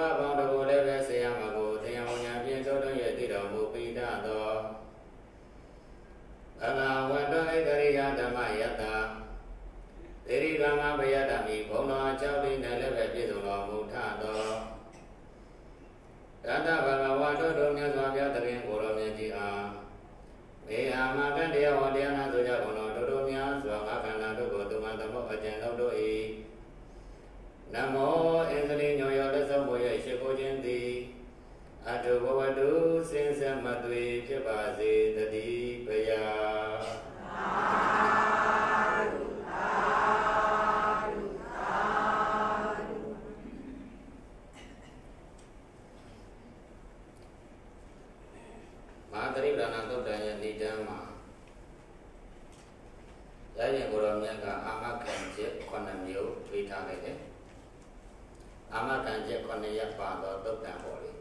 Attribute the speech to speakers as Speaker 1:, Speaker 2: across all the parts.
Speaker 1: ပေါင်းတို့လည်းပဲဆေးရမှာကိုတရားဝန်ညာပြင်းတို့တို့ရဲ့တည်တော်မူပိဒသောဘဂဝတ္တဣတရိယဓမ္မယတ္တသေရိဓမ္မဘယတ္တမိဘုံတော်အကြောင်းလေးနဲ့လည်းပဲပြည့်စုံတော်မူထသောတတဘဂဝါတို့မြတ်စွာဘုရားတရင်ကိုယ်တော်မြတ်ကြီးအားမေအာမကတရားဟောတရားနာဆိုကြကုန်တော်တို့များစွာငါခန္ဓာတို့ကိုသူမသမုတ်အကျဉ်းတို့၏နမောဣန္ဒြေညောယောလက်ဆုံးဘုရားရှိခိုးခြင်းသည်အတုဘဝတုစင်စမသွေဖြစ်ပါစေတည်းဘုရားမဟာသရိပ္ပဏသုတ်တံရဲ့နိဒံမှာရရင်ကိုယ်တော်မြတ်ကအာမခံချက်9မျိုးပေးထားလိုက်တယ်အာမခံချက်9ရပ်ပါတော့သုတ်တံပေါ်လေ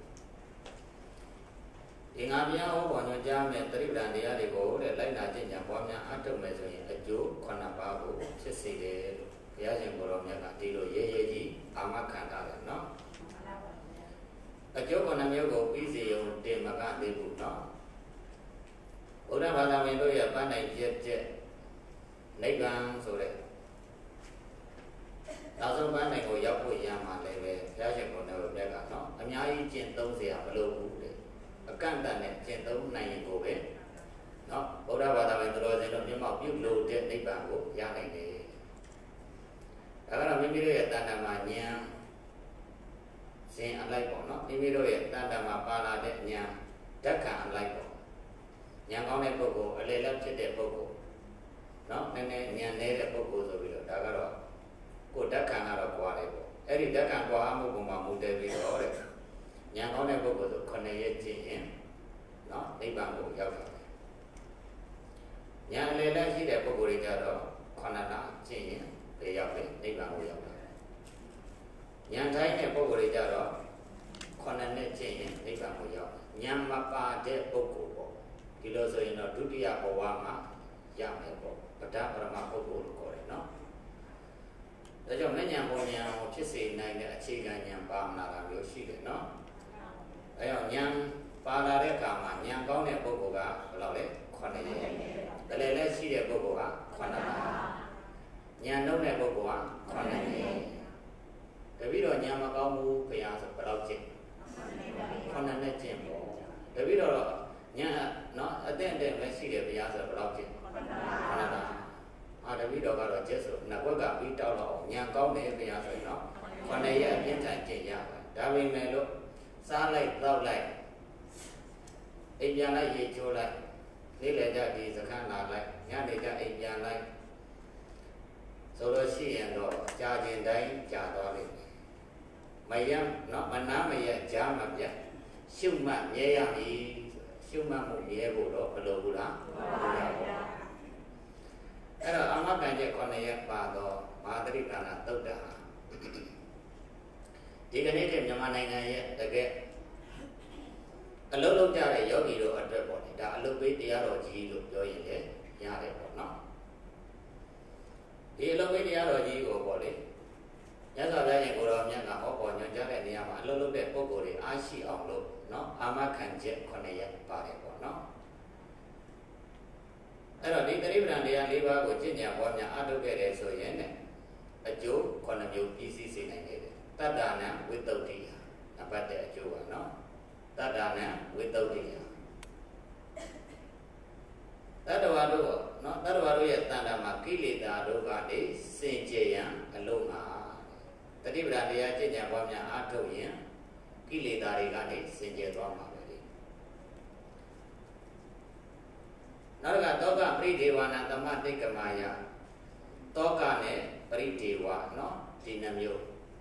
Speaker 1: ဒီငါပြဟောပေါ်ညွှန်ကြားမဲ့သရိပ္ပဏတရားတွေကိုတဲ့လိုက်နာကျင့်ကြံပွားများအထုတ်မယ်ဆိုရင်အကျိုး9ပါးကိုဖြစ်စေတယ်လို့ဘုရားရှင်ကိုယ်တော်မြတ်ကဒီလိုရေးရေးကြီးအာမခံထားတယ်နော်အကျိုး9မျိုးကိုပြီးစီရုံတင်မကသေးဘူးနော်ဘုရားဘာသာဝင်တို့ရဲ့ပန်းနိုင်ပြည့်နိဗ္ဗာန်ဆိုတဲ့နောက်ဆုံးပန်းနိုင်ကိုရောက်ဖို့ရမှာလည်းပဲဘုရားရှင်ကိုယ်တော်မြတ်ကနော်အများကြီးကျင့်သုံးเสียမလို့ဘူးတဲ့အကန့်အသတ်နဲ့ကျင့်သုံးနိုင်ရင်ကိုပဲနော်ဘုရားဘာသာဝင်တော်စင်တို့မျက်မှောက်ပြုလို့တဲ့နိဗ္ဗာန်ကိုရနိုင်တယ်ဒါကတော့မိမိတို့ရဲ့တဏ္ဍာမှာဉာဏ်စဉ်အလိုက်ပေါ့နော်မိမိတို့ရဲ့တဏ္ဍာမှာပါလာတဲ့ဉာဏ်ဓက္ခံအလိုက်ပေါ့ဉာဏ်ကောင်းတဲ့ပုဂ္ဂိုလ်အလယ်လောက်ဖြစ်တဲ့ပုဂ္ဂိုလ်နော်နည်းနည်းဉာဏ်နေတဲ့ပုဂ္ဂိုလ်ဆိုပြီးတော့ဒါကတော့ကိုယ်ဓက္ခံကတော့ကြွားတယ်ပေါ့အဲ့ဒီဓက္ခံကြွားမှုပုံမှာမူတည်ပြီးတော့တဲ့ဉာဏ်ကောင်းတဲ့ပုဂ္ဂိုလ်ဆို9ရက်ကျင့်ရင်နော်နိဗ္ဗာန်ကိုရောက်တာပဲဉာဏ်အလယ်လောက်ရှိတဲ့ပုဂ္ဂိုလ်တွေကြတော့9လကျင့်ရင်ပဲရောက်တယ်နိဗ္ဗာန်ကိုရောက်တာဉာဏ်တိုင်းတဲ့ပုဂ္ဂိုလ်တွေကြတော့9နှစ်ကျင့်ရင်နိဗ္ဗာန်ကိုရောက်ဉာဏ်မပါတဲ့ပုဂ္ဂိုလ်ပေါ့ဒီလိုဆိုရင်တော့ဒုတိယဘဝမှာရမယ်ပေါ့ပဋ္ဌာပရမပုဂ္ဂိုလ်လို့ခေါ်တယ်နော်ဒါကြောင့်မဉဏ်ပုံဉာဏ်ကိုဖြစ်စေနိုင်တဲ့အခြေခံဉာဏ်ပါမလာတာမျိုးရှိတယ်နော်အဲတော့ဉာဏ်ပါလာတဲ့အခါမှာဉာဏ်ကောင်းတဲ့ပုဂ္ဂိုလ်ကဘယ်လောက်လဲ9ရက်တလည်းလည်းရှိတဲ့ပုဂ္ဂိုလ်က9လဉာဏ်လုံးတဲ့ပုဂ္ဂိုလ်က9ရက်တပည့်တော်ဉာဏ်မကောင်းဘူးဘုရားဆိုဘယ်လောက်ကျင့်9နဲ့ကျင့်ပေါ့တပည့်တော်ဉာဏ်နော်အတဲ့မရှိတယ်ဘုရားဆိုဘယ်လောက်ကျင့်9လအာတပည့်တော်ကတော့ကျက်ဆိုနှစ်ဘက်ကပြီးတောက်တော့ဉာဏ်ကောင်းတယ်ဘုရားဆိုရင်တော့9ရက်အပြင်းထန်ကျင့်ရပါတယ်ဒါပေမဲ့လို့စားလိုက်တောက်လိုက်အိမ်ပြန်လိုက်ရေချိုးလိုက်နေ့လည်ကြဒီစခန်းလာလိုက်ညနေကြအိမ်ပြန်လိုက်ဆိုလို့ရှိရင်တော့ကြာခြင်းတိုင်းကြာသွားလိမ့်မယ်မယံနော်မနာမယကြားမပြတ်ရှုမှတ်မြဲရမည်ရှုမှတ်မှုမြဲဖို့တော့မလိုဘူးလားအဲ့တော့အမကံကျက်9ရက်ပါတော့မဟာသရိပ္ပဏသုတ်တံဒီကနေ့တည်းမြန်မာနိုင်ငံရဲ့တကယ်အလုံးလုံးကြတဲ့ယောဂီတို့အတွက်ပေါ့လေဒါအလုပ်ပေးတရားတော်ကြီးလို့ပြောရင်လည်းရတယ်ပေါ့နော်ဒီအလုပ်ပေးတရားတော်ကြီးကိုပေါ့လေမြတ်စွာဘုရားရှင်ကိုယ်တော်မြတ်ကဟောပေါ်ညွှန်ကြားတဲ့နေရာမှာအလုပ်လုပ်တဲ့ပုဂ္ဂိုလ်တွေအားရှိအောင်လို့နော်အာမခံချက်9ရက်ပါတယ်ပေါ့နော်အဲ့တော့ဒီသရိပ္ပဏတရား၄ပါးကိုကျင့်ကြံပွားများအားထုတ်ခဲ့တယ်ဆိုရင်အကျိုး9မျိုးပြည့်စည်စေနိုင်တယ်တတ္တနာဝိတ္တုတ္တိနံပါတ်1အကျိုးပါနော်တတ္တနာဝိတ္တုတ္တိတတ္တဝါတို့နော်တတ္တဝါတို့ရဲ့တဏ္ဍာမှာကိလေသာတို့ကနေစင်ကြယ်ရန်အလုံးမှာသတိပဋ္ဌာန်တရားကျင့်ကြံပွားများအားထုတ်ရင်ကိလေသာတွေကနေစင်ကြယ်သွားမှာပဲလေနောက်ကတောကပရိဒေဝနာသမတိကမာယတောကနဲ့ပရိဒေဝနော်ဒီနှမျိုး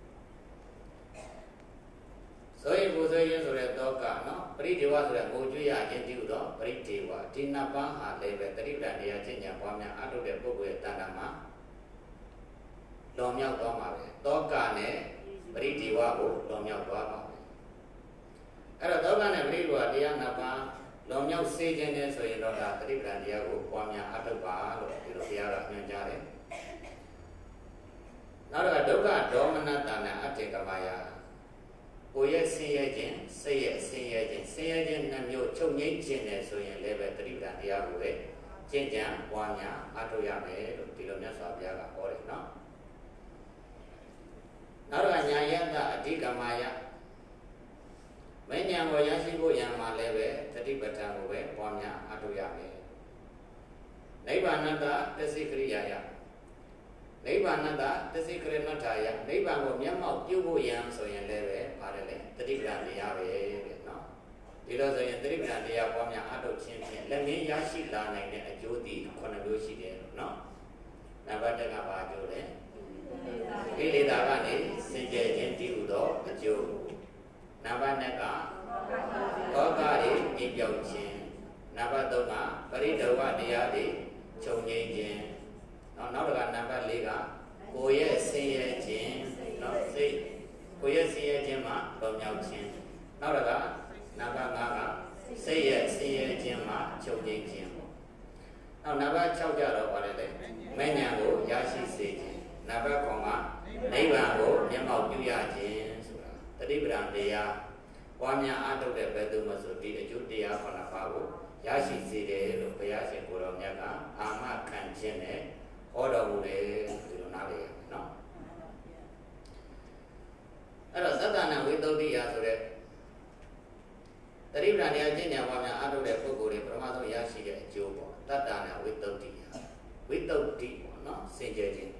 Speaker 1: ဆိုရင်ဘုဆိုရင်ဆိုတဲ့တောကနော်ပရိဒေဝဆိုတဲ့ငိုကြွရခြင်းတည်ဟူသောပရိဒေဝဒီနှစ်ပါးဟာလည်းပဲသတိပဋ္ဌာန်တရားကျင့်ကြံပွားများအားထုတ်တဲ့ပုဂ္ဂိုလ်ရဲ့တဏ္ဍာမှာလွန်မြောက်သွားမှာပဲတောကနဲ့ပရိဒေဝကိုလွန်မြောက်သွားမှာပဲအဲ့တော့တောကနဲ့ပရိဒေဝတရားနှစ်ပါးလွန်မြောက်စေခြင်းနဲ့ဆိုရင်တော့ဒါသတိပဋ္ဌာန်တရားကိုပွားများအားထုတ်ပါလို့ဒီလိုဘုရားကညွှန်ကြားတယ်နောက်တော့ဒုက္ခဒေါမနတနာအတ္တေကမာယကိုရဲ့ဆင်းရဲခြင်းစိတ်ရဲ့ဆင်းရဲခြင်းနှမျိုးချုပ်ငြိမ်းခြင်းနဲ့ဆိုရင်လည်းပဲတတိပဌာန်တရားကိုပဲကျင့်ကြံပွားများအားထုတ်ရမယ်လို့ဒီလိုမြတ်စွာဘုရားကဟောတယ်နော်နောက်တော့ညာယတအဓိကမာယမဉ္ဇဉ်ကိုရရှိဖို့ရံမှာလည်းပဲတတိပဌာန်ကိုပဲပွားများအားထုတ်ရမယ်နိဗ္ဗာန်တသစ္စိကရိယာယနိဗ္ဗာန်သစ္စိကရဏထာယနိဗ္ဗာန်ကိုမျက်မှောက်ပြုဖို့ရံဆိုရင်လည်းပဲပါတယ်လေတတိပဌာန်တရားပဲတဲ့နော်ဒီလိုဆိုရင်တတိပဌာန်တရားပွားများအားထုတ်ခြင်းဖြင့်လက်ငင်းရရှိလာနိုင်တဲ့အကျိုးသည်9မျိုးရှိတယ်လို့နော်နံပါတ်1ကဘာအကျိုးလဲကိလေသာကနေစင်ကြယ်ခြင်းတည်ဟူသောအကျိုးနံပါတ်2ကဒေါသတွေပြည့်ပြောက်ခြင်းနံပါတ်3ကပရိဒဝတရားတွေချုပ်ငြိမ်းခြင်းနောက်တစ်ခါနံပါတ်4ကကိုယ်ရဲ့ဆင်းရဲခြင်းနော်စိတ်ကိုယ်ရဲ့ဆင်းရဲခြင်းမှာတော်မြောက်ခြင်းနောက်တစ်ခါနံပါတ်5ကစိတ်ရဲ့ဆင်းရဲခြင်းမှာချုပ်ငြိမ်းခြင်းပေါ့နောက်နံပါတ်6ကျတော့ဗါတယ်လေမဉ္ဇဉ်ကိုရရှိစေခြင်းနံပါတ်9ကနိဗ္ဗာန်ကိုမျက်မှောက်ပြုရခြင်းဆိုတာတတိပဌာန်တရားပွားများအားထုတ်တဲ့ဘယ်သူမှဆိုဒီအကျိုးတရား9ပါးကိုရရှိစေတယ်လို့ဘုရားရှင်ကိုယ်တော်မြတ်ကအာမခံခြင်းနဲ့ဟောတော်မူတယ်ဒီလိုနားလည်ရမယ်နော်အဲ့တော့သတ္တနာဝိသုဒ္ဓိယဆိုတဲ့တတိပဌာန်တရားကျင့်ကြံပွားများအားထုတ်တဲ့ပုဂ္ဂိုလ်တွေပထမဆုံးရရှိတဲ့အကျိုးပေါ့သတ္တနာဝိသုဒ္ဓိယဝိသုဒ္ဓိပေါ့နော်စင်ကြယ်ခြင်း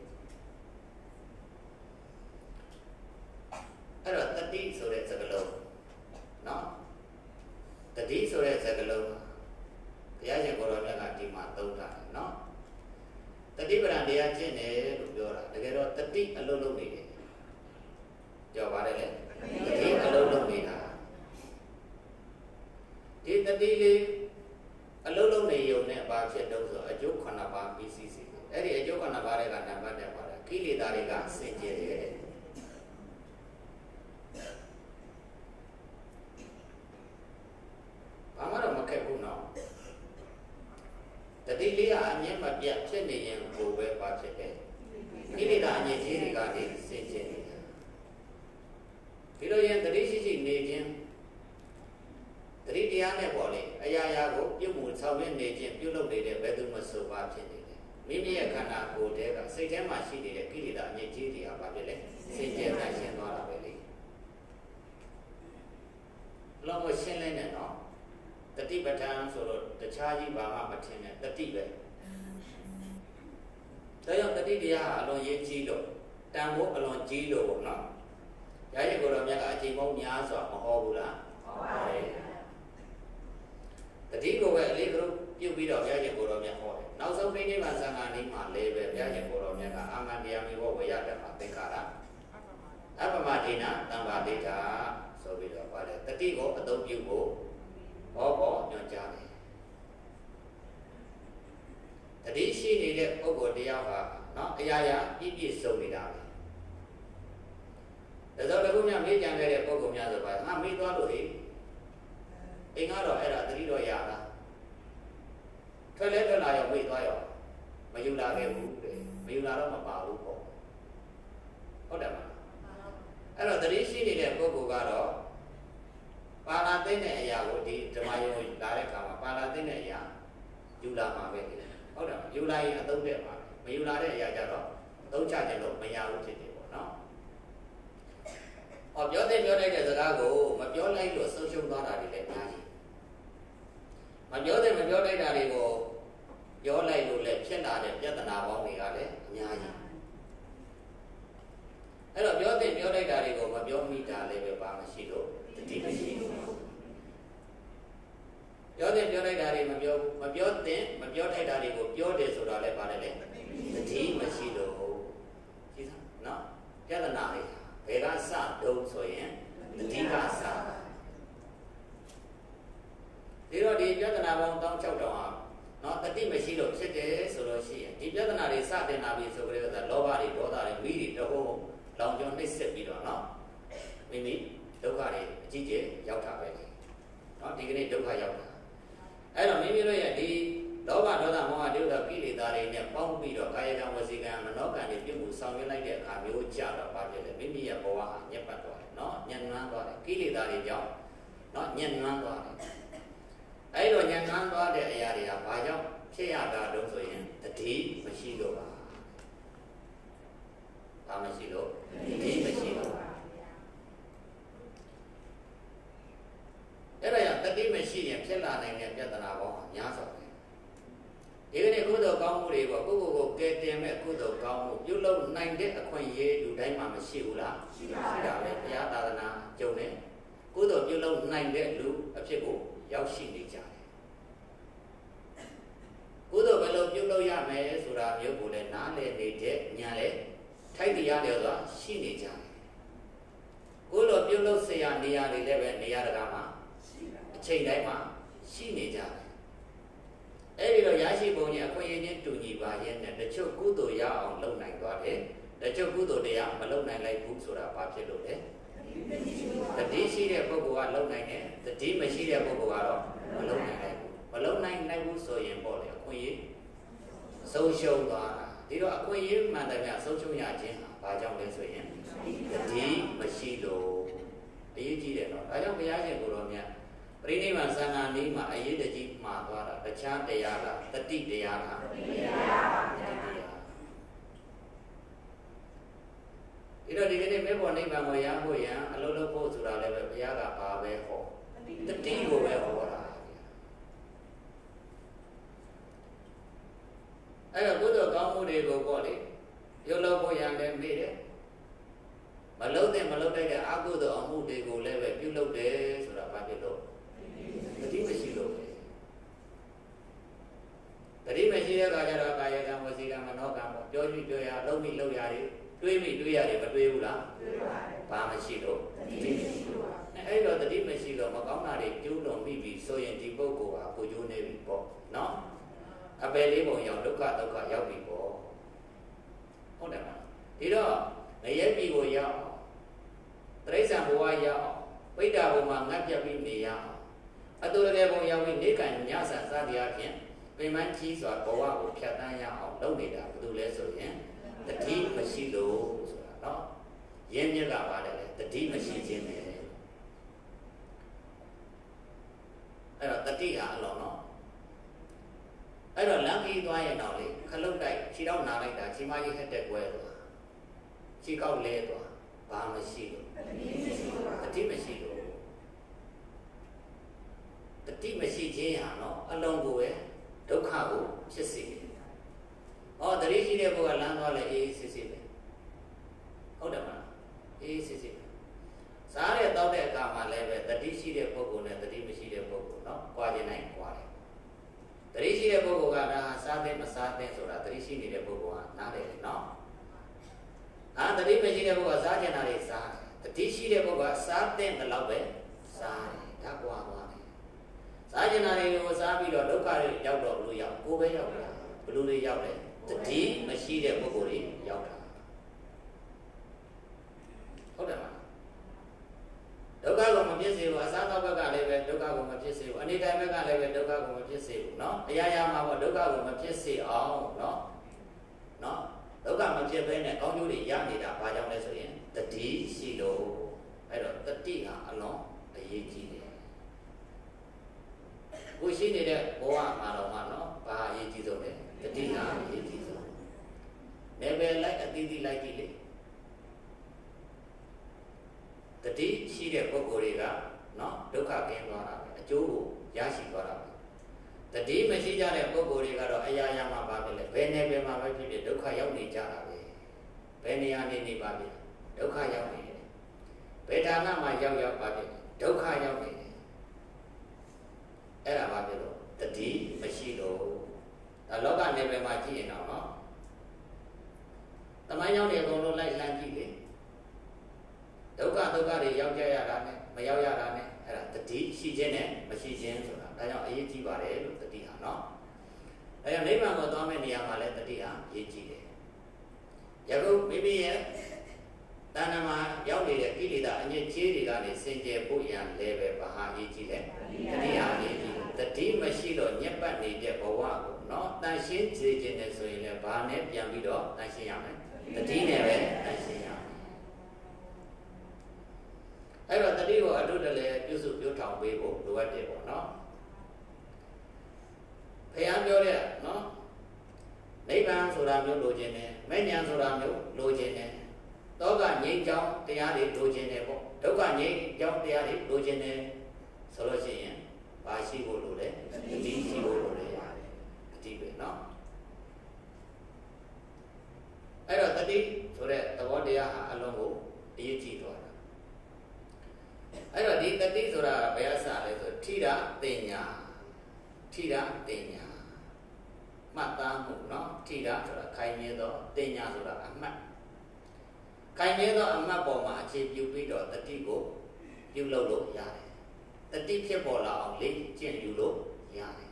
Speaker 1: အဲ့တော့တတိဆိုတဲ့စကားလုံးနော်တတိဆိုတဲ့စကားလုံးဘုရားရှင်ကိုယ်တော်မြတ်ကဒီမှာသုံးထားတယ်နော်တတိပဌာန်တရားကျင့်တယ်လို့ပြောတာတကယ်တော့တတိအလုံးလုံးနေတယ်ကြောက်ပါတယ်လေတတိအလုံးလုံးနေတာဒီတတိလေးအလုံးလုံးနေုံနဲ့ဘာဖြစ်တော့ဆိုအကျိုး9ပါးပြီးစီစီအဲ့ဒီအကျိုး9ပါးတွေကနံပါတ်1ပါတယ်ကိလေသာတွေကစင်ကြယ်တယ်ဘာမှတော့မခက်ဘူးနော်တတိလေးကအမြဲမပြတ်ဖြစ်နေရင်ကိုယ်ပဲပါဖြစ်တယ်ကိလေသာအငြိကြီးတွေကနေစင်ကြယ်နေတာဒီလိုရင်တတိရှိရှိနေခြင်းတတိတရားနဲ့ပေါ့လေအရာရာကိုပြုမှုဆောင်ရွက်နေခြင်းပြုလုပ်နေတဲ့ဘယ်သူမှဆိုပါဖြစ်နေတယ်မိမိရဲ့ခန္ဓာကိုယ်တည်းကစိတ်ထဲမှာရှိနေတဲ့ကိလေသာအငြိကြီးတွေကဘာဖြစ်လဲစင်ကြယ်နိုင်ရှင်းသွားတာပဲလေလောကရှင်းလင်းနေတော့တတိပဌာန်ဆိုတော့တခြားကြီးဘာမှမထင်နဲ့တတိပဲဒါကြောင့်တတိတရားအလွန်ရေးကြီးလို့တန်ဖို့အလွန်ကြီးလို့ပေါ့နော်။ရရဲ့ကိုယ်တော်မြတ်ကအချိန်ပေါင်းများစွာမဟောဘူးလားဟောပါတယ်တတိကိုပဲအလေးကလေးပြုတ်ပြီးတော့ရရဲ့ကိုယ်တော်မြတ်ဟောတယ်နောက်ဆုံးပြိဋိဘံသံဃာနည်းမှာလည်းပဲရရဲ့ကိုယ်တော်မြတ်ကအာမန္တရားမျိုးဝေရတဲ့မှာသင်္ခါရအပမဒိနာတံပါဒိဋ္ဌာဆိုပြီးတော့ပါတယ်တတိကိုအသုံးပြုဖို့ဟောပေါ်ညွှန်ကြားတယ်တတိရှိနေတဲ့ပုဂ္ဂိုလ်တရားဟာနော်အရာရာပြည့်ပြည့်စုံနေတာပဲဒါဆိုတခုများမေးကြံခဲ့တဲ့ပုဂ္ဂိုလ်များဆိုပါငါမေးသွားလို့အိမ်ကတော့အဲ့ဒါတတိတော့ရလားထွက်လဲထွက်လာရောမေးသွားရောမယူလာခဲ့ဘူးတဲ့မယူလာတော့မပါဘူးပေါ့ဟုတ်တယ်မလားအဲ့တော့တတိရှိနေတဲ့ပုဂ္ဂိုလ်ကတော့ပါလာသိတဲ့အရာကိုဒီဓမ္မယုံလာတဲ့အခါမှာပါလာသိတဲ့အရာယူလာမှာပဲဟုတ်တယ်ယူလာရင်အသုံးတဲ့ပါမယူလာတဲ့အရာကြတော့သုံးချခြင်းလို့မရဘူးဖြစ်တယ်ပေါ့နော်ဟောပြောတဲ့ပြောလိုက်တဲ့စကားကိုမပြောလိုက်လို့ဆုံးရှုံးသွားတာတွေလည်းအများကြီးမပြောတဲ့မပြောလိုက်တာတွေကိုပြောလိုက်လို့လည်းဖြစ်လာတဲ့ပြဿနာပေါင်းတွေကလည်းအများကြီးအဲ့တော့ပြောတဲ့ပြောလိုက်တာတွေကိုမပြောမိတာလည်းပဲပါမရှိလို့တတိမရှိဘူးပြောတဲ့ပြောလိုက်တာတွေမပြောတဲ့မပြောထိုက်တာတွေကိုပြောတယ်ဆိုတာလည်းပါတယ်လေတတိမရှိလို့ကြည့်စမ်းနော်ပြဿနာတွေဘယ်ကစတုံးဆိုရင်တတိကစဒီတော့ဒီပြဿနာပေါင်း1600ဟာနော်တတိမရှိလို့ဖြစ်တယ်ဆိုလို့ရှိရင်ဒီပြဿနာတွေစတင်လာပြီဆိုကြတဲ့လောဘတွေဒေါသတွေမိတွေတဟိုးလောင်ကျွမ်းနှိမ့်ဆက်ပြီးတော့နော်မိမိဒုက္ခတွေအကြီးကျယ်ရောက်တာပဲနော်ဒီကနေ့ဒုက္ခရောက်တာအဲ့တော့မိမိတို့ရဲ့ဒီလောဘဒေါသမောဟဒုက္ခကိလေသာတွေနဲ့ပေါင်းပြီးတော့ကာယကံဝစီကံမနောကံတွေပြုမှုဆောင်ရွက်လိုက်တဲ့အခါမျိုးကြတော့ဘာဖြစ်လဲမိမိရဲ့ဘဝဟာညက်ပတ်သွားတယ်နော်ညံ့နွမ်းသွားတယ်ကိလေသာတွေကြောင့်နော်ညံ့နွမ်းသွားတယ်အဲ့လိုညံ့နွမ်းသွားတဲ့အရာတွေကဘာကြောင့်ဖြစ်ရတာတော့ဆိုရင်တတိမရှိလို့ပါဘာမရှိလို့တတိမရှိလို့အဲ့ဒါကြောင့်တတိမရှိရင်ဖြစ်လာနိုင်တဲ့ပြဿနာပေါင်းများစွာပဲဒီကနေ့ကုသိုလ်ကောင်းမှုတွေကိုကိုယ့်ကိုယ်ကိုကယ်တင်မဲ့ကုသိုလ်ကောင်းမှုပြုလုပ်နိုင်တဲ့အခွင့်အရေးလူတိုင်းမှာမရှိဘူးလားရှိတာပဲဘုရားသာသနာကျုံနေကုသိုလ်ပြုလုပ်နိုင်တဲ့လူအဖြစ်ကိုရောက်ရှိနေကြတယ်ကုသိုလ်ဘယ်လိုပြုလုပ်ရမယ်ဆိုတာမျိုးကိုလည်းနားလည်နေတဲ့ညာလေထိုက်တရားတွေဆိုတာရှိနေကြတယ်ကုသိုလ်ပြုလုပ်เสียနေရာတွေလည်းပဲနေရာတကာမှာအချိန်တိုင်းမှာရှိနေကြတယ်အဲ့ဒီတော့ရရှိပုံကြီးအခွင့်အရေးချင်းတူညီပါရဲ့နဲ့တချို့ကုသိုလ်ရအောင်လုပ်နိုင်သွားတယ်တချို့ကုသိုလ်တရားမလုပ်နိုင်လိုက်ဘူးဆိုတာဘာဖြစ်လို့လဲတတိရှိတဲ့ပုဂ္ဂိုလ်ကလုပ်နိုင်တယ်တတိမရှိတဲ့ပုဂ္ဂိုလ်ကတော့မလုပ်နိုင်လိုက်ဘူးမလုပ်နိုင်ဘူးဆိုရင်ပေါ့လေအခွင့်အရေးဆုံးရှုံးသွားတာဒီတော့အခွင့်အရေးမှန်တယ်များဆုံးရှုံးရခြင်းဟာဘာကြောင့်လဲဆိုရင်တတိမရှိလို့အရေးကြီးတယ်နော်ဒါကြောင့်ဘုရားရှင်ကိုယ်တော်မြတ်ပရိနိဗ္ဗာန်သံဃာနည်းမှာအရေးတကြီးမှာသွားတာတခြားတရားလားတတိတရားလားတတိတရားပါဗျာဒီတော့ဒီကနေ့မေဖို့နိဗ္ဗာန်ကိုရဖို့ရန်အလုံးလုံးဖို့ဆိုတာလည်းပဲဘုရားကပါပဲဟောတတိကိုပဲဟောတာအဲ့တော့ကုသိုလ်ကောင်းမှုတွေကိုပေါ့လေပြုလုပ်ဖို့ရန်လည်းမေ့တယ်မလုပ်တဲ့အကုသိုလ်အမှုတွေကိုလည်းပဲပြုလုပ်တယ်ဆိုတာဘာဖြစ်လို့တတိမရှိလို့တတိမရှိတဲ့အခါကျတော့ကာယကံဝစီကံမနောကံပေါ့ပြောကြည့်ပြောရလုံးမိလုံးရတွေးမိတွေးရတယ်မတွေးဘူးလားတွေးပါတယ်ဘာမရှိလို့တတိမရှိလို့ပါအဲ့တော့တတိမရှိလို့မကောင်းတာတွေကျိုးလွန်မိပြီဆိုရင်ဒီပုဂ္ဂိုလ်ဟာကိုကျိုးနေပြီပေါ့နော်အပယ်လေးပုံရောက်ဒုက္ခရောက်ပြီပေါ့ဟုတ်တယ်မလားဒီတော့ငရဲပြီကိုရောက်တိရစ္ဆာန်ဘဝရောက်ပိဋ္ဌာဘုံမှာငတ်ပြတ်ပြီးနေရအောင်အတူတကယ်ဘုံရောက်ပြီးနေကံညဆန်စသည်အပြင်ပင်မကြီးစွာဘဝကိုဖြတ်တန်းရအောင်လုပ်နေတာဘာလို့လဲဆိုရင်တတိမရှိလို့ဆိုတာနော်ရင်းမြစ်ကပါတယ်လေတတိမရှိခြင်းပဲအဲ့တော့တတိဟာအလုံးနော်အဲ့တော့လမ်းကြီးသွားရင်တော့လေခလုတ်တိုက်ခြေတော့နာလိုက်တာခြေမကြီးဟက်တက်ကွဲသွားခြေကောက်လဲသွားဘာမရှိလို့တတိမရှိလို့တတိမရှိခြင်းဟာနော်အလုံးကိုပဲဒုက္ခကိုဖြစ်စေတယ်။တတိရှိတဲ့ဘုရားလမ်းသွားလဲအေးစစ်စစ်ပဲဟုတ်တယ်မလားအေးစစ်စစ်ပဲစားရတောက်တဲ့အခါမှာလည်းပဲတတိရှိတဲ့ပုဂ္ဂိုလ်နဲ့တတိမရှိတဲ့ပုဂ္ဂိုလ်နော်ကြွားခြင်းနိုင်ကြွားတယ်တတိရှိတဲ့ပုဂ္ဂိုလ်ကဒါစားတဲ့မစားတဲ့ဆိုတာတတိရှိနေတဲ့ပုဂ္ဂိုလ်ကနားတယ်နော်တတိမရှိတဲ့ပုဂ္ဂိုလ်ကစားကျင်တာတွေစားတယ်တတိရှိတဲ့ပုဂ္ဂိုလ်ကစားတဲ့ဘယ်လောက်ပဲစားတယ်ဒါကြွားသွားတယ်စားကျင်တာတွေကိုစားပြီးတော့ဒုက္ခတွေရောက်တော့ဘလို့ရောက်ကိုယ်ပဲရောက်တာဘလို့တွေရောက်တယ်တတိမရှိတဲ့ပုဂ္ဂိုလ်တွေရောက်တာဟုတ်တယ်မလားဒုက္ခကိုမဖြစ်စေဘူးအစားသောက်ဘက်ကလည်းပဲဒုက္ခကိုမဖြစ်စေဘူးအနေတိုင်းဘက်ကလည်းပဲဒုက္ခကိုမဖြစ်စေဘူးเนาะအရာရာမှာပေါ့ဒုက္ခကိုမဖြစ်စေအောင်เนาะဒုက္ခမဖြစ်ဘဲနဲ့ကောင်းကျိုးတွေရနေတာဘာကြောင့်လဲဆိုရင်တတိရှိလို့အဲ့တော့တတိဟာအလွန်အရေးကြီးတယ်ကိုရှိနေတဲ့ဘဝမှာတော့မှเนาะဘာအရေးကြီးဆုံးလဲတတိဟာအရေးကြီးဆုံးနေပဲလိုက်အသီးသီးလိုက်ကြည့်လေတတိရှိတဲ့ပုဂ္ဂိုလ်တွေကနော်ဒုက္ခကင်းသွားတာပဲအကျိုးကိုရရှိသွားတာပဲတတိမရှိကြတဲ့ပုဂ္ဂိုလ်တွေကတော့အရာရာမှာပါပဲလေဘယ်နယ်ပယ်မှာပဲဖြစ်ဖြစ်ဒုက္ခရောက်နေကြတာပဲဘယ်နေရာနေပါပြီဒုက္ခရောက်နေတယ်ဘယ်ဌာနမှာရောက်ပါပြီဒုက္ခရောက်နေတယ်အဲ့ဒါပါပြီလို့တတိမရှိလို့ဒါလောကနယ်ပယ်မှာကြည့်ရင်တော့နော်တမိုင်းကြောင့်တွေအကုန်လုံးလိုက်လမ်းကြည့်လေဒုက္ခတွေရောက်ကြရတာနဲ့မရောက်ရတာနဲ့အဲ့ဒါတတိရှိခြင်းနဲ့မရှိခြင်းဆိုတာဒါကြောင့်အရေးကြီးပါတယ်လို့တတိဟာနော်ဒါကြောင့်နိဗ္ဗာန်ကိုသွားမယ့်နေရာမှာလည်းတတိဟာအရေးကြီးတယ်ယခုမိမိရဲ့တဏ္ဍာမှာရောက်နေတဲ့ကိလေသာအညစ်အကြေးတွေကနေစင်ကြယ်ဖို့ရန်လည်းပဲဘာဟာအရေးကြီးလဲတတိဟာအရေးကြီးတတိမရှိတော့ညက်ပတ်နေတဲ့ဘဝကိုနော်တန်ရှင်းစေခြင်းနဲ့ဆိုရင်လည်းဘာနဲ့ပြန်ပြီးတော့တန်ရှင်းရမယ်တတိနဲ့ပဲတန်ရှင်းရမယ်အဲ့တော့တတိကိုအတုတလည်းပြုစုပြုထောင်ပေးဖို့လိုအပ်တယ်ပေါ့နော်ဘုရားပြောတဲ့နော်နိဗ္ဗာန်ဆိုတာမျိုးလိုချင်တယ်မဲ့ညာဆိုတာမျိုးလိုချင်တယ်တောကငြိမ်းချမ်းတရားတွေလိုချင်တယ်ပေါ့ဒုက္ခငြိမ်းချမ်းတရားတွေလိုချင်တယ်ဆိုလို့ရှိရင်ဘာရှိဖို့လိုလဲတတိရှိဖို့လိုတယ်တတိပဲနော်အဲ့တော့တတိဆိုတဲ့သဘောတရားဟာအလုံးကိုအရေးကြီးသွားတာအဲ့တော့ဒီတတိဆိုတာဘယ်အစလဲဆိုထိတာတင်ညာထိတာတင်ညာမှတ်သားမှုနော်ထိတာဆိုတာခိုင်မြဲသောတင်ညာဆိုတာအမှတ်ခိုင်မြဲသောအမှတ်ပေါ်မှာအခြေပြုပြီးတော့တတိကိုပြုလုပ်လို့ရတယ်တတိဖြစ်ပေါ်လာအောင်လေ့ကျင့်ယူလို့ရတယ်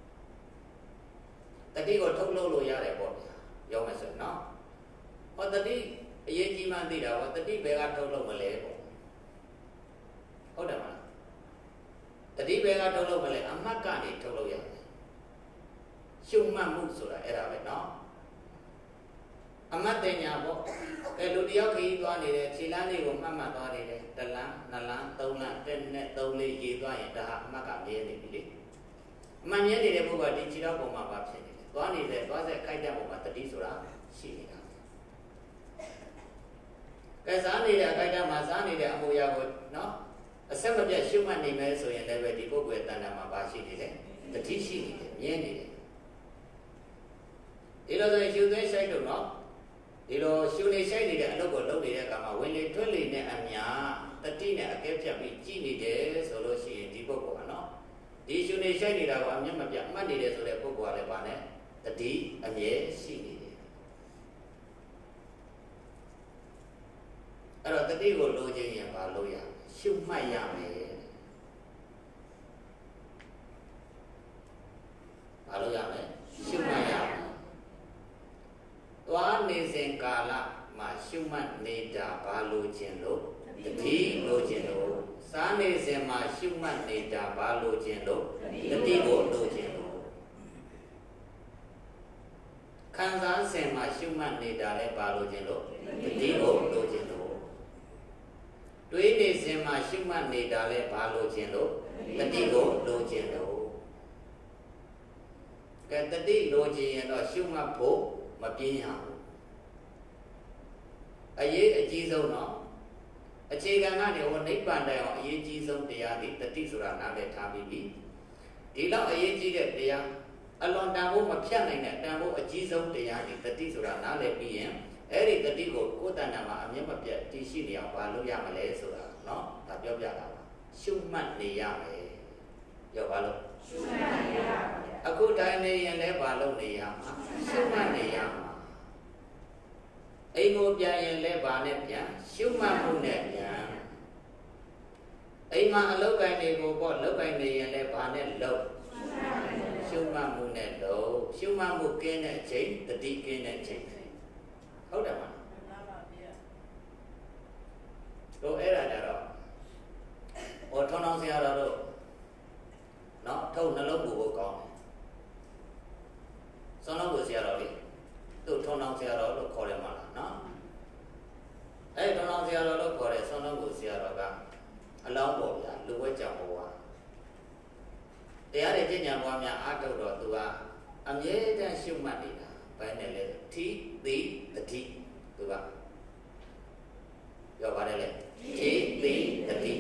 Speaker 1: တတိကိုထုတ်လုပ်လို့ရတယ်ပေါ့ဗျာပြောမယ်ဆိုနော်ဟောတတိအရေးကြီးမှသိတာဟောတတိဘယ်ကထုတ်လုပ်မလဲပေါ့ဟုတ်တယ်မလားတတိဘယ်ကထုတ်လုပ်မလဲအမှတ်ကနေထုတ်လုပ်ရတယ်ရှုမှတ်မှုဆိုတာအဲ့ဒါပဲနော်အမှတ်တင်ညာပေါ့အဲလူတယောက်ခရီးသွားနေတယ်ခြေလမ်းလေးကိုမှတ်သွားနေတယ်တစ်လမ်းနှစ်လမ်းသုံးလမ်းတစ်နဲ့သုံးလေးရေးသွားရင်ဒါဟာအမှတ်ကမြဲနေပြီလေအမှတ်မြဲနေတဲ့ဘုရားဒီခြေထောက်ပုံမှာပါဖြစ်နေတယ်သွားနေတဲ့သွားဆက်ခိုက်တဲ့ပုံမှာတတိဆိုတာရှိနေတာကဲစားနေတဲ့အခိုက်အတန့်မှာစားနေတဲ့အမူအရာကိုနော်အဆက်မပြတ်ရှုမှတ်နေမယ်ဆိုရင်လည်းပဲဒီပုဂ္ဂိုလ်ရဲ့တဏ္ဍာမှာပါရှိနေတယ်တတိရှိနေတယ်မြဲနေတယ်ဒီလိုဆိုရင်ရှုသွင်းဆိုင်လို့နော်ဒီလိုရှုနေဆိုင်နေတဲ့အလုပ်ကိုလုပ်နေတဲ့အခါမှာဝင်လေထွက်လေနဲ့အမြတတိနဲ့အကဲဖြတ်ပြီးကြည်နေတယ်ဆိုလို့ရှိရင်ဒီပုဂ္ဂိုလ်ကနော်ဒီရှုနေဆိုင်နေတာကိုအမျက်မပြတ်မှတ်နေတယ်ဆိုတဲ့ပုဂ္ဂိုလ်ကလည်းပါနဲ့တတိအမြဲရှိနေတယ်အဲ့တော့တတိကိုလိုချင်ရင်ဘာလို့ရရှုမှတ်ရမယ်ဘာလို့ရမလဲရှုမှတ်ရမယ်သွားနေစဉ်ကာလမှာရှုမှတ်နေတာဘာလို့ခြင်းလို့တတိလိုခြင်းလို့စားနေစဉ်မှာရှုမှတ်နေတာဘာလို့ခြင်းလို့တတိကိုလိုခြင်းလို့ခံစားစဉ်မှာရှုမှတ်နေတာလည်းဘာလို့ခြင်းလို့တတိကိုလိုခြင်းလို့တွေးနေစဉ်မှာရှုမှတ်နေတာလည်းဘာလို့ခြင်းလို့တတိကိုလိုခြင်းလို့ကဲတတိလိုခြင်းရင်တော့ရှုမှတ်ဖို့မပြင်းရဘူးအရေးအကြီးဆုံးတော့အခြေခံကနေဟိုနိဗ္ဗာန်တိုင်အောင်အရေးကြီးဆုံးတရားဒီတတိဆိုတာနားလည်ထားပြီးပြီဒီလောက်အရေးကြီးတဲ့တရားအလွန်တန်ဖို့မဖြတ်နိုင်တဲ့တန်ဖို့အကြီးဆုံးတရားဒီတတိဆိုတာနားလည်ပြီးရင်အဲ့ဒီတတိကိုကိုယ်တဏ္ဍာမှာအမြဲမပြတ်တည်ရှိနေအောင်ဘာလုပ်ရမလဲဆိုတာเนาะဒါပြောပြတာပါရှုမှတ်နေရမယ်ပြောပါလို့ရှုမှတ်နေရပါအခုတိုင်းနေရင်လည်းဘာလုပ်နေရမှာရှုမှတ်နေရမှာအိမ်ကိုပြန်ရင်လည်းဘာနဲ့ပြန်ရှုမှတ်မှုနဲ့ပြန်အိမ်မှာအလုပ်ကိုင်တွေကိုပေါ့လုပ်ကိုင်နေရင်လည်းဘာနဲ့လုပ်ရှုမှတ်မှုနဲ့လုပ်ရှုမှတ်မှုကင်းတဲ့အချိန်တတိကင်းတဲ့အချိန်ဟုတ်တယ်မလားတို့အဲ့ဒါကြတော့ဟိုထုံအောင်ဆရာတော်တို့နော်ထုတ်နှလုံးကိုကောင်းတယ်စောနှလုံးကိုဆရာတော်လေသူ့ထုံအောင်ဆရာတော်လို့ခေါ်တယ်မလားနော်အဲ့ထုံအောင်ဆရာတော်လို့ခေါ်တဲ့စောနှလုံးကိုဆရာတော်ကအလောင်းပေါ်ဗျာလူဝဲကြောင်ဘဝတရားတွေကျင့်ကြံပွားများအားထုတ်တော့သူကအမြဲတမ်းရှုမှတ်နေတာဘယ်နဲ့လဲထိသိတတိသူကပြောပါတယ်လေထိသိတတိ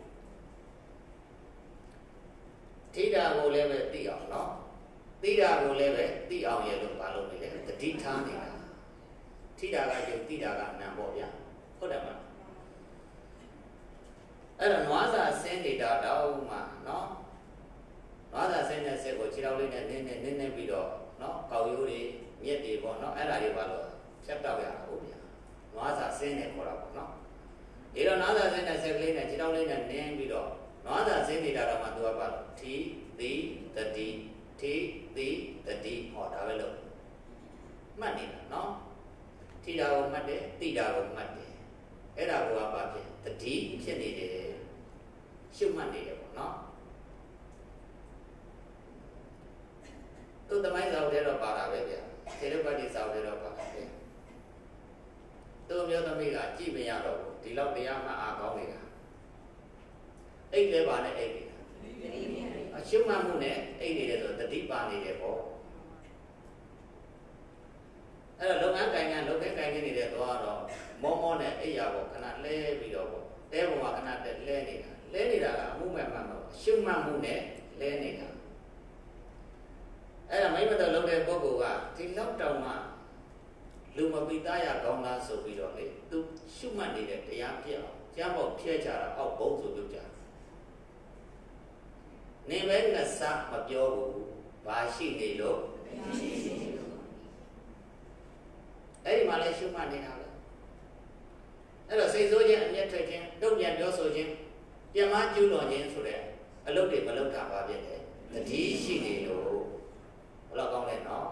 Speaker 1: ထိတာကိုလည်းပဲသိအောင်နော်သိတာကိုလည်းပဲသိအောင်ရလို့မလုပ်နေလေတတိထားနေတာထိတာကယုတ်သိတာကနံပေါ့ဗျာဟုတ်တယ်မလားအဲ့တော့နွားစာဆင်းနေတာတော့မှနော်နွားစာဆင်းတဲ့ဆက်ကိုခြေထောက်လေးနဲ့နင်းပြီးတော့နော်ကောက်ရိုးတွေမြက်တွေပေါ့နော်အဲ့ဒါတွေပါလို့ဖြတ်တောက်ရတာဟုတ်ဗျာနွားစာဆင်းနေခေါ်တာပေါ့နော်ဒီတော့နွားစာဆင်းတဲ့ဆက်ကလေးနဲ့ခြေထောက်လေးနဲ့နင်းပြီးတော့နွားစာဆင်းနေတာတော့မှသူကပါလို့ထိသိတတိထိသိတတိဟောဒါပဲလို့မှတ်နေတာနော်ထိတာကိုမှတ်တယ်သိတာကိုမှတ်တယ်အဲ့ဒါကဘာဖြစ်တတိဖြစ်နေတယ်ရှုမှတ်နေတယ်ပေါ့နော်သူ့သမိုင်းစာအုပ်ထဲတော့ပါတာပဲဗျာသေရပတိစာအုပ်ထဲတော့ပါတာပဲသူ့မျိုးသမီးကကြည့်မရတော့ဘူးဒီလောက်တရားမှအားကောင်းနေတာအိတ်လည်းပါနဲ့အိတ်နေတာအရှုမှတ်မှုနဲ့အိတ်နေတယ်ဆိုတတိပါနေတယ်ပေါ့အဲ့တော့လုပ်ငန်းကိုင်ငန်းလုပ်တဲ့ကိုင်ငန်းနေတဲ့သွားတော့မောမောနဲ့အိတ်ရပေါ့ခဏလဲပြီးတော့ပေါ့တဲပေါ်မှာခဏတက်လဲနေတာကအမှုမဲ့မှတ်မှာရှုမှတ်မှုနဲ့လဲနေတာအဲ့ဒါမိမတော်လုပ်တဲ့ပုဂ္ဂိုလ်ကဒီလောက်တောင်မှလူမပိသားရကောင်းလားဆိုပြီးတော့လေသူရှုမှတ်နေတဲ့တရားပြအောင်ကျမ်းပေါ်ဖြဲချတာအောက်ဘုံဆိုပြုတ်ကြနေပဲငါစမပြောဘူးဘာရှိနေလို့အဲ့ဒီမှာလည်းရှုမှတ်နေတာပဲအဲ့တော့စိတ်ဆိုးခြင်းအမျက်ထွက်ခြင်းတုံ့ပြန်ပြောဆိုခြင်းပြန်မကျူးလွန်ခြင်းဆိုတဲ့အလုပ်တွေမလုပ်တာပါဖြစ်တယ်တတိရှိနေလို့ဘယ်တော့ကောင်းလဲနော်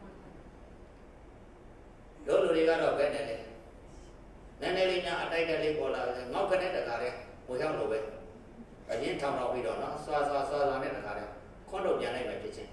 Speaker 1: တို့လူတွေကတော့ပဲနေတယ်နည်းနည်းလေးများအတိုက်တက်လေးပေါ်လာတယ်ငေါက်ခနဲ့တခါလဲငွေရောက်လို့ပဲအရင်ထောင်တော့ပြီးတော့နော်စွာနဲ့တခါလဲခွန်းတော့ပြန်လိုက်ပဲဖြစ်ချင်း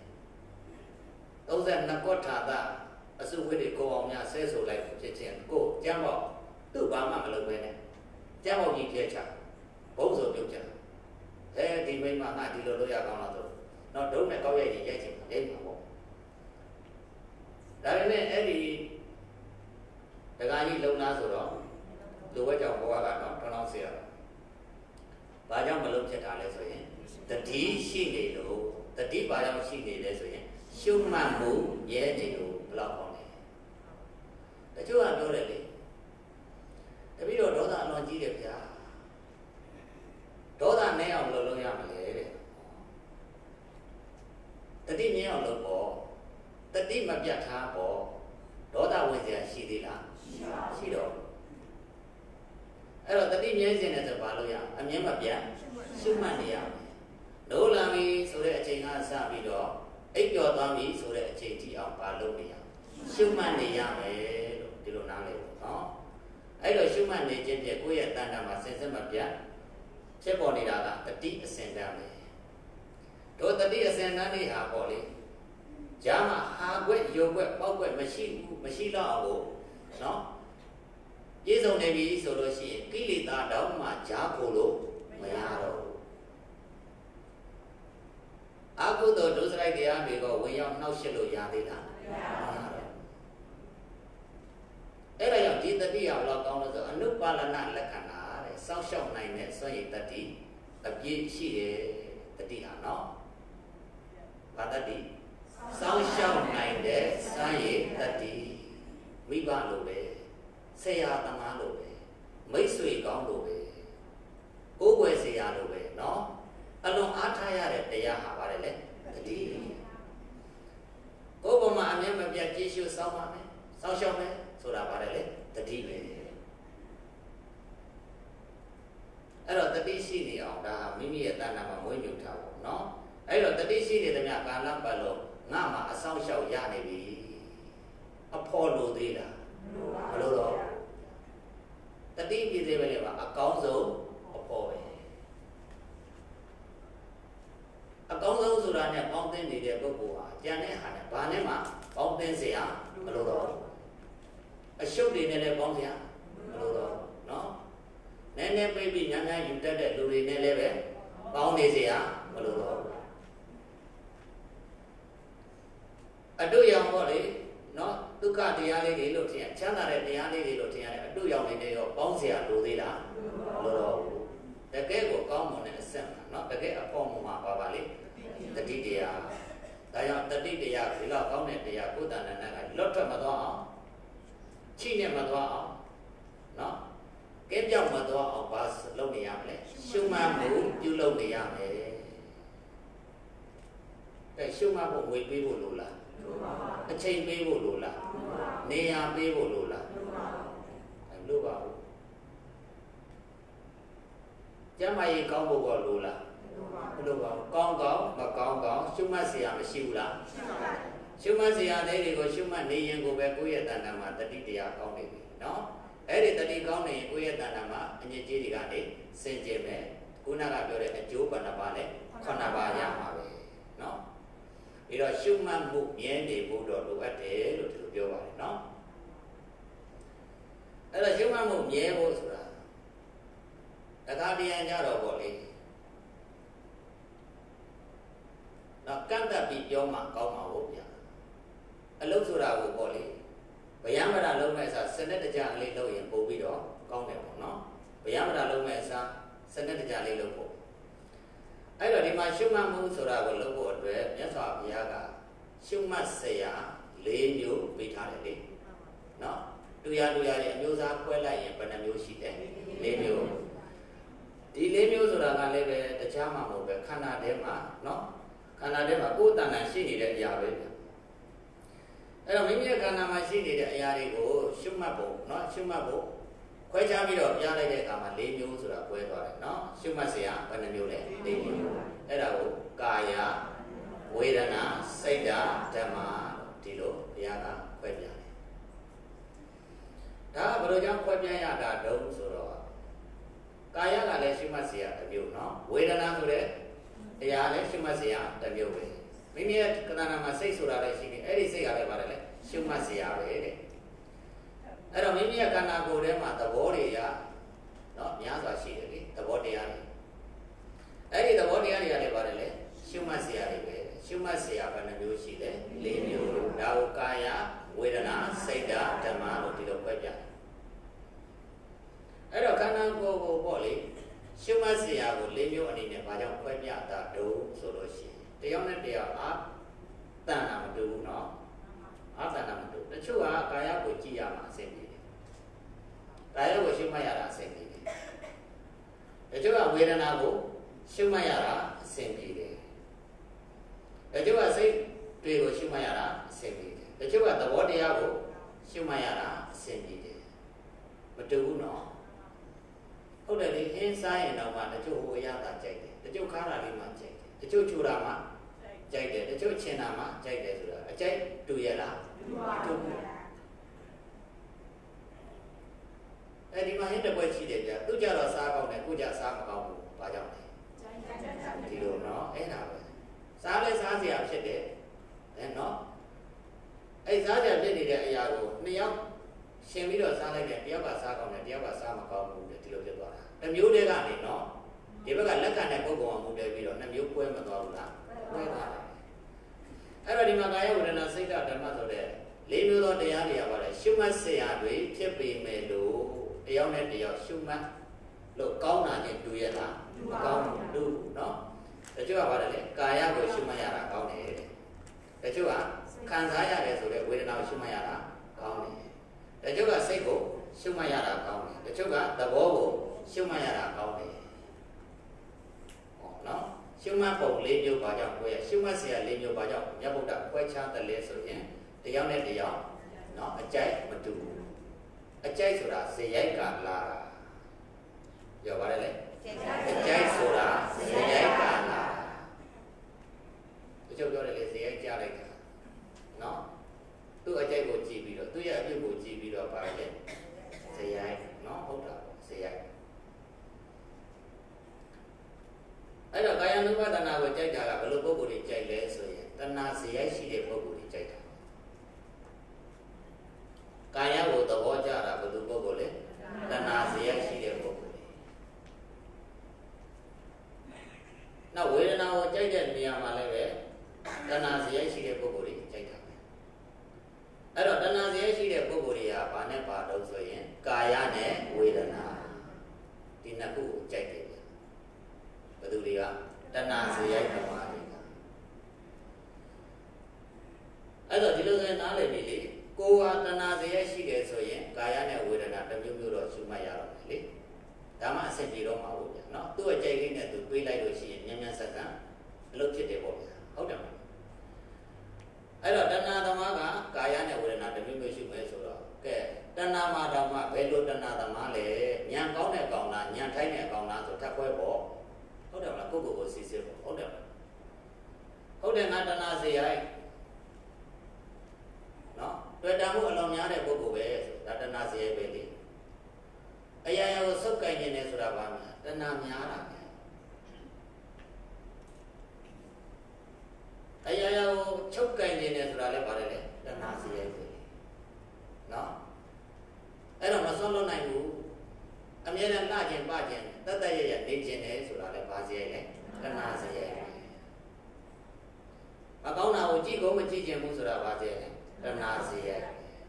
Speaker 1: 32ကွက်ထာတာအစုဝိတွေကိုအောင်များဆဲဆိုလိုက်ဖြစ်ချင်းကိုကျမ်းပေါ့သူ့ဘာမှမလုပ်ပဲနဲ့ကျမ်းပေါ့ကြီးပြဲချဘုံဆိုပြုတ်ချဒီမိမငါဒီလိုလုပ်ရကောင်းလားဆိုတော့ဒုံနဲ့ကောက်ရိုက်ရင်ရိုက်ချင်မှာလိမ့်မှာပေါ့ဒါပေမဲ့အဲ့ဒီတခါကြီးလုံလားဆိုတော့လူဝဲကြောင့်ဘဝကတော့ထောင်းထောင်းစေရတာဘာကြောင့်မလုပ်ဖြစ်တာလဲဆိုရင်တတိရှိနေလို့တတိဘာကြောင့်ရှိနေလဲဆိုရင်ရှုမှတ်မှုရဲနေလို့ဘယ်လောက်ကောင်းလဲတချို့ကပြောတယ်လေတပည့်တော်ဒေါသအလွန်ကြီးတယ်ဗျာဒေါသနဲ့အောင်လုပ်ရမလဲတဲ့တတိမြင်အောင်လုပ်ပေါ့တတိမပြတ်ထားပေါ့ဒေါသဝင်စရာရှိသေးလားရှိတော့အဲ့တော့တတိမြဲခြင်းနဲ့ဆိုဘာလို့ရအမြဲမပြတ်ရှုမှတ်နေရမယ်လို့လာပြီဆိုတဲ့အချိန်ကစပြီးတော့အိပ်ပျော်သွားပြီဆိုတဲ့အချိန်ထိအောင်ဘာလုပ်နေရရှုမှတ်နေရမယ်လို့ဒီလိုနားလည်ဖို့နော်အဲ့တော့ရှုမှတ်နေခြင်းဖြင့်ကိုယ့်ရဲ့တဏ္ဍာမှာစင်စစ်မပြတ်ဖြစ်ပေါ်နေတာကတတိအစဉ်တန်းပဲတို့တတိအစဉ်တန်းလေးဟာပေါ့လေဂျာမှာဟာခွက်ယုံခွက်ပေါက်ခွက်မရှိဘူးမရှိတော့ဘူးနော်ပြည့်စုံနေပြီဆိုလို့ရှိရင်ကိလေသာတောင်မှဂျာဖို့လို့မရတော့ဘူးအကုသိုလ်ဒုစရိုက်တရားတွေကဝင်ရောက်နှောက်ယှက်လို့ရသေးလားမရတော့အဲ့ဒါကြောင့်ဒီတတိယဘလောက်ကောင်းလို့ဆိုအနုပါလနလက္ခဏာတဲ့စောင့်ရှောက်နိုင်တဲ့စွန့်ရည်တတိအပြည့်ရှိတယ်တတိဟာနော်ဘာတတိစောင့်ရှောက်နိုင်တဲ့စွန့်ရည်တတိမိဘလိုပဲဆရာသမားလိုပဲမိတ်ဆွေကောင်းလိုပဲကိုယ်ွယ်ဆရာလိုပဲနော်အလွန်အားထားရတဲ့တရားဟာပါတယ်လေတတိကိုယ်ပေါ်မှာအမြဲမပြတ်ကြည့်ရှုစောင့်ပါမယ်စောင့်ရှောက်မယ်ဆိုတာပါတယ်လေတတိပဲအဲ့တော့တတိရှိနေအောင်ဒါမိမိရဲ့တဏ္ဍာမှာမွေးမြူထားဖို့နော်အဲ့တော့တတိရှိနေတဲ့မြတ်ကာလပတ်လုံးငါမှာအဆောင်ရှောက်ရနေပြီအဖို့လိုသေးတာမလို့တော့တတိပြည့်သေးပဲလေပါအကောင်းဆုံးအဖို့ပဲအကောင်းဆုံးဆိုတာနဲ့ပေါင်းသင်းနေတဲ့ပုဂ္ဂိုလ်ဟာကြံတဲ့ဟာနဲ့ဘာနဲ့မှပေါင်းသင်းเสียမလို့တော့အရှုပ်တွေနဲ့လည်းပေါင်းเสียမလို့တော့နော်နည်းနည်းပြိပြီးညာညာယူတတ်တဲ့လူတွေနဲ့လည်းပဲပေါင်းနေเสียမလို့တော့အတုရောင်ပေါ့လေနော်ဒုက္ခတရားလေးတွေလို့ထင်ရချမ်းသာတဲ့တရားလေးတွေလို့ထင်ရတယ်အတုရောင်တွေနဲ့ရောပေါင်းเสียလိုသေးလားမလို့တော့တကယ်ကိုကောင်းမွန်တဲ့အဆက်မှာနော်တကယ်အပေါ်မှာပါလေတတိတရားဒါကြောင့်တတိတရားဒီလောက်ကောင်းတဲ့တရားကိုယ်တဏ္ဍာနဲ့ကလွတ်ထွက်မသွားအောင်ချိနဲ့မသွားအောင်နော်ကဲပြောက်မသွားအောင်ဘာလုပ်နေရမလဲရှုမှတ်မှုပြုလုပ်နေရမယ်ကဲရှုမှတ်ဖို့ဝေပေးဖို့လိုလားအချိန်ပေးဖို့လိုလားနေရာပေးဖို့လိုလားလိုပါဘူးကျမ်းမာရေးကောင်းဖို့ကလိုလားမလိုပါဘူးကောင်းကောင်းမကောင်းကောင်းရှုမှတ်เสียမရှိဘူးလားရှုမှတ်เสียတဲ့တွေကိုရှုမှတ်နေရင်ကိုပဲကိုယ့်ရဲ့တဏ္ဍာမှာတတိတရားကောင်းနေပြီနော်အဲ့ဒီတတိကောင်းနေရင်ကိုယ့်ရဲ့တဏ္ဍာမှာအညစ်အကြေးတွေကနေစင်ကြယ်မယ်ခုနကပြောတဲ့အကျိုးဘဏ္ဍပါနဲ့9ပါးရမှာပဲနော်ပြီးတော့ရှုမှတ်မှုမြဲနေဖို့တော့လိုအပ်တယ်လို့ဒီလိုပြောပါတယ်နော်အဲ့တော့ရှုမှတ်မှုမြဲဖို့ဆိုတာတခါတည်းရန်ကြတော့ပေါ့လေပြောမှကောင်းမှာဟုတ်ဗျာအလုပ်ဆိုတာကိုပေါ့လေဗျာမတာလုံးမဲ့အစားစနစ်တကျလေးလုပ်ရင်ပို့ပြီးတော့ကောင်းတယ်ပေါ့နော်ဗျာမတာလုံးမဲ့အစားစနစ်တကျလေးလုပ်ဖို့အဲ့တော့ဒီမှာရှုမှတ်မှုဆိုတာကိုလုပ်ဖို့အတွက်မြတ်စွာဘုရားကရှုမှတ်စရာ၄မျိုးပေးထားတယ်လေနော်တူရရဲ့အမျိုးအစားခွဲလိုက်ရင်ဘယ်နှမျိုးရှိတယ်၄မျိုးဒီ၄မျိုးဆိုတာကလည်းပဲတခြားမှမဟုတ်ပဲခန္ဓာထဲမှာနော်ခန္ဓာထဲမှာကိုယ်တဏ္ဍာရှိနေတဲ့အရာပဲအဲ့တော့မိမိရဲ့ခန္ဓာမှာရှိနေတဲ့အရာတွေကိုရှုမှတ်ဖို့နော်ရှုမှတ်ဖို့ခွဲခြားပြီးတော့ပြလိုက်တဲ့အခါမှာ၄မျိုးဆိုတာခွဲသွားတယ်နော်ရှုမှတ်စရာဘယ်နှမျိုးလဲ၄မျိုးအဲ့ဒါကိုကာယဝေဒနာစိတ်ဓာတ်ဓမ္မဒီလိုဘုရားကခွဲပြတယ်ဒါကဘယ်လိုကြောင့်ခွဲပြရတာတုံးဆိုတော့ကာယကလည်းရှုမှတ်စရာတစ်မျိုးနော်ဝေဒနာဆိုတဲ့အရာလည်းရှုမှတ်စရာတစ်မျိုးပဲမိမိရဲ့ခန္ဓာမှာစိတ်ဆိုတာလည်းရှိနေအဲ့ဒီစိတ်ကလည်းပါတယ်လေရှုမှတ်စရာပဲတဲ့အဲ့တော့မိမိရဲ့ခန္ဓာကိုယ်ထဲမှာသဘောတွေကနော်များစွာရှိတယ်လေသဘောတရားတွေအဲ့ဒီသဘောတရားတွေကလည်းပါတယ်လေရှုမှတ်စရာတွေပဲရှုမှတ်စရာဘယ်နှမျိုးရှိလဲ၄မျိုးဒါကိုကာယဝေဒနာစိတ်ဓာတ်ဓမ္မလို့ဒီလိုခွဲပြတယ်အဲ့တော့ခန္ဓာကိုယ်ကိုပေါ့လေရှုမှတ်စရာကို၄မျိုးအနေနဲ့ဘာကြောင့်ခွဲပြတာတုံးဆိုလို့ရှိရင်တယောက်နဲ့တယောက်အားတဏ္ဍာမတူဘူးနော်အားတဏ္ဍာမတူတချို့ကကာယကိုကြည့်ရမှာအဆင်ပြေတယ်ကာယကိုရှုမှတ်ရတာအဆင်ပြေတယ်တချို့ကဝေဒနာကိုရှုမှတ်ရတာအဆင်ပြေတယ်တချို့ကစိတ်တွေကိုရှုမှတ်ရတာအဆင်ပြေတယ်တချို့ကသဘောတရားကိုရှုမှတ်ရတာအဆင်ပြေတယ်မတူဘူးနော်ဟုတ်တယ်လေအင်းစားရင်တော့မှတချို့ဟိုရတာကြိုက်တယ်တချို့ခါတာလေးမှကြိုက်တယ်တချို့ချူတာမှကြိုက်တယ်တချို့ချင်တာမှကြိုက်တယ်ဆိုတာအကြိုက်တူရလားတူပါဘူးအဲဒီမှာဟင်းတစ်ပွဲရှိတယ်ဗျာသူကြတော့စားကောင်းတယ်ကိုကြစားမကောင်းဘူးဘာကြောင့်လဲဒီလိုနော်အဲ့ဒါပဲစားလဲစားစရာဖြစ်တယ်နော်အဲ့စားစရာဖြစ်နေတဲ့အရာကိုနှစ်ယောက်ရှင်ပြီးတော့စားလိုက်တယ်တယောက်ကစားကောင်းတယ်တယောက်ကစားမကောင်းဘူးဒီလိုဖြစ်သွားတာတစ်မျိုးတည်းကနေနော်ဒီဘက်ကလက်ခံတဲ့ပုဂ္ဂိုလ်အောင်မှုတည်ပြီးတော့နှစ်မျိုးကွဲမသွားဘူးလားကွဲသွားတယ်အဲ့တော့ဒီမှာကာယဝေဒနာစိတ်ဓာတ်ဓမ္မဆိုတဲ့၄မျိုးသောတရားတွေကပါလေရှုမှတ်စရာတွေဖြစ်ပေမဲ့လို့တယောက်နဲ့တယောက်ရှုမှတ်လို့ကောင်းတာနဲ့တူရလားမကောင်းဘူးတူနော်တချို့ကပါတယ်လေကာယကိုရှုမှတ်ရတာကောင်းတယ်တချို့ကခံစားရတယ်ဆိုတဲ့ဝေဒနာကိုရှုမှတ်ရတာကောင်းတယ်တချို့ကစိတ်ကိုရှုမှတ်ရတာကောင်းတယ်တချို့ကသဘောကိုရှုမှတ်ရတာကောင်းတယ်ဟောနော်ရှုမှတ်ပုံ၄မျိုးပါကြောင့်ကိုယ်ရရှုမှတ်စရာ၄မျိုးပါကြောင့်မြတ်ဗုဒ္ဓခွဲခြားတယ်လေဆိုရင်တယောက်နဲ့တယောက်နော်အကြိုက်မတူဘူးအကြိုက်ဆိုတာဇေယိုက်ကလာတာပြောပါတယ်လေအကြိုက်ဆိုတာဇေယိုက်ကလာတချို့ပြောတယ်လေဇေယိုက်ကြားလိုက်တာနော်သူ့အကြိုက်ကိုကြည့်ပြီးတော့သူ့ရဲ့အပြုတ်ကိုကြည့်ပြီးတော့ပါတယ်လေဇေယိုက်နော်ဟုတ်တာဇေယိုက်အဲ့တော့ကာယ ानु ပါဒနာကိုကြိုက်တာကဘယ်လိုပုဂ္ဂိုလ်တွေကြိုက်လဲဆိုရင်တဏှာဇေယိုက်ရှိတဲ့ပုဂ္ဂိုလ်တွေကြိုက်တာကာယကိုသဘောကျတာဘယ်လိုပုဂ္ဂိုလ်လဲတဏှာဇေယိုက်ရှိတဲ့ပုဂ္ဂိုလ်တွေနောက်ဝေဒနာကိုကြိုက်တဲ့နေရာမှာလည်းပဲတဏှာဇေယိုက်ရှိတဲ့ပုဂ္ဂိုလ်တွေကြိုက်တာပဲအဲ့တော့တဏှာဇေယိုက်ရှိတဲ့ပုဂ္ဂိုလ်တွေကဘာနဲ့ပါတော့ဆိုရင်ကာယနဲ့ဝေဒနာဒီနှစ်ခုကိုကြိုက်တယ်ဘယ်သူတွေကတဏှာဇေယိုက်သမားတွေကအဲ့တော့ဒီလိုဆိုရင်နားလည်ပြီလေကိုယ်ဟာတဏှာဇေယိုက်ရှိတယ်ဆိုရင်ကာယနဲ့ဝေဒနာတစ်မျိုးမျိုးတော့ရှုမှတ်ရတော့မယ်လေဒါမှအဆင်ပြေတော့မှာပေါ့ဗျာနော်သူ့အကြိုက်လေးနဲ့သူတွေးလိုက်လို့ရှိရင်မြန်မြန်ဆက်ဆံအလုပ်ဖြစ်တယ်ပေါ့ဗျာဟုတ်တယ်မလားအဲ့တော့တဏှာသမားကကာယနဲ့ဝေဒနာတစ်မျိုးမျိုးရှုမယ်ဆိုတော့ကဲတဏှာမှာတော့မှဘယ်လိုတဏှာသမားလဲညံကောင်းတဲ့ကောင်လားညံထိုင်းတဲ့ကောင်လားဆိုထပ်ခွဲပေါ့ဟုတ်တယ်မလားကိုယ့်ကိုယ်ကိုစစ်စစ်ပေါ့ဟုတ်တယ်မလားဟုတ်တယ်ငါတဏှာဇေယိုက်နော်တွေ့တာမှုအလုံးများတဲ့ပုဂ္ဂိုလ်ပဲဒါတဏှာဇေယိုက်ပဲလေအရာရာကိုစုပ်ကိုင်နေတယ်ဆိုတာဘာမှတဏှာများတာပဲအရာရာကိုချုပ်ကိုင်နေတယ်ဆိုတာလည်းပါတယ်လေတဏှာဇေယိုက်ပဲနော်အဲ့တော့မစွန့်လွတ်နိုင်ဘူးအမြဲတမ်းလှခြင်းပခြင်းတတ်တရရနေခြင်းတယ်ဆိုတာလည်းဘာဇေယိုက်လဲတဏှာဇေယိုက်ပဲမကောင်းတာကြည့်ကိုမကြည့်ခြင်းမှုဆိုတာဘာလဲတဏှာစရိုက်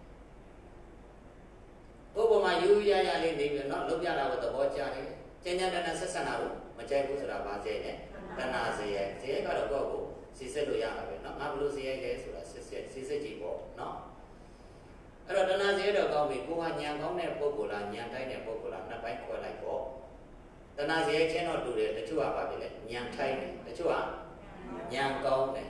Speaker 1: ဥပမာယူရရလေးနေပြီးနော်လုပ်ပြတာကိုသဘောကျတယ်ကျញ្ញတဏဆက်ဆံတာကိုမကြိုက်ဘူးဆိုတာဘာစရိုက်လဲတဏှာစရိုက်ကတော့ကိုယ့်ကိုစီစစ်လို့ရတာပဲနော်ငါဘလို့စရိုက်လဲဆိုတာစီစစ်ကြည့်ပေါ့နော်အဲ့တော့တဏှာစရိုက်တော့ကောင်းပြီကိုကညံကောင်းတဲ့ပုဂ္ဂိုလ်လားညံတိုင်းတဲ့ပုဂ္ဂိုလ်လားနှစ်ပိုင်းခွဲလိုက်ပေါ့တဏှာစရိုက်ချင်းတော့တူတယ်တချို့ကဘာဖြစ်လဲညံထိုင်းတယ်တချို့ကညံကောင်းတယ်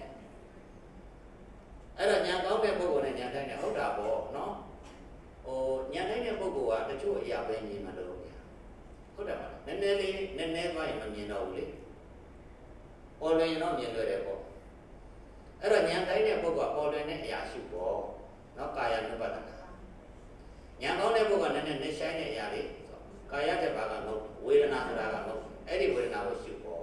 Speaker 1: အဲ့တော့ညံကောင်းတဲ့ပုဂ္ဂိုလ်နဲ့ညံတိုင်းတယ်ဟုတ်တာပေါ့နော်ညံတိုင်းတဲ့ပုဂ္ဂိုလ်ကတချို့အရာပဲမြင်မှလို့ဟုတ်တယ်ပါလားနည်းနည်းသွားရင်မမြင်တော့ဘူးလေပေါ်လွင်ရင်တော့မြင်လွယ်တယ်ပေါ့အဲ့တော့ညံတိုင်းတဲ့ပုဂ္ဂိုလ်ကပေါ်လွင်တဲ့အရာရှိပေါ့နော်ကာယ ानु ပဒနာညံကောင်းတဲ့ပုဂ္ဂိုလ်ကနည်းနည်းဆိုင်တဲ့အရာလေးကာယတဲ့ဘာကမဟုတ်ဝေဒနာဆိုတာကမဟုတ်အဲ့ဒီဝေဒနာကိုရှိပေါ့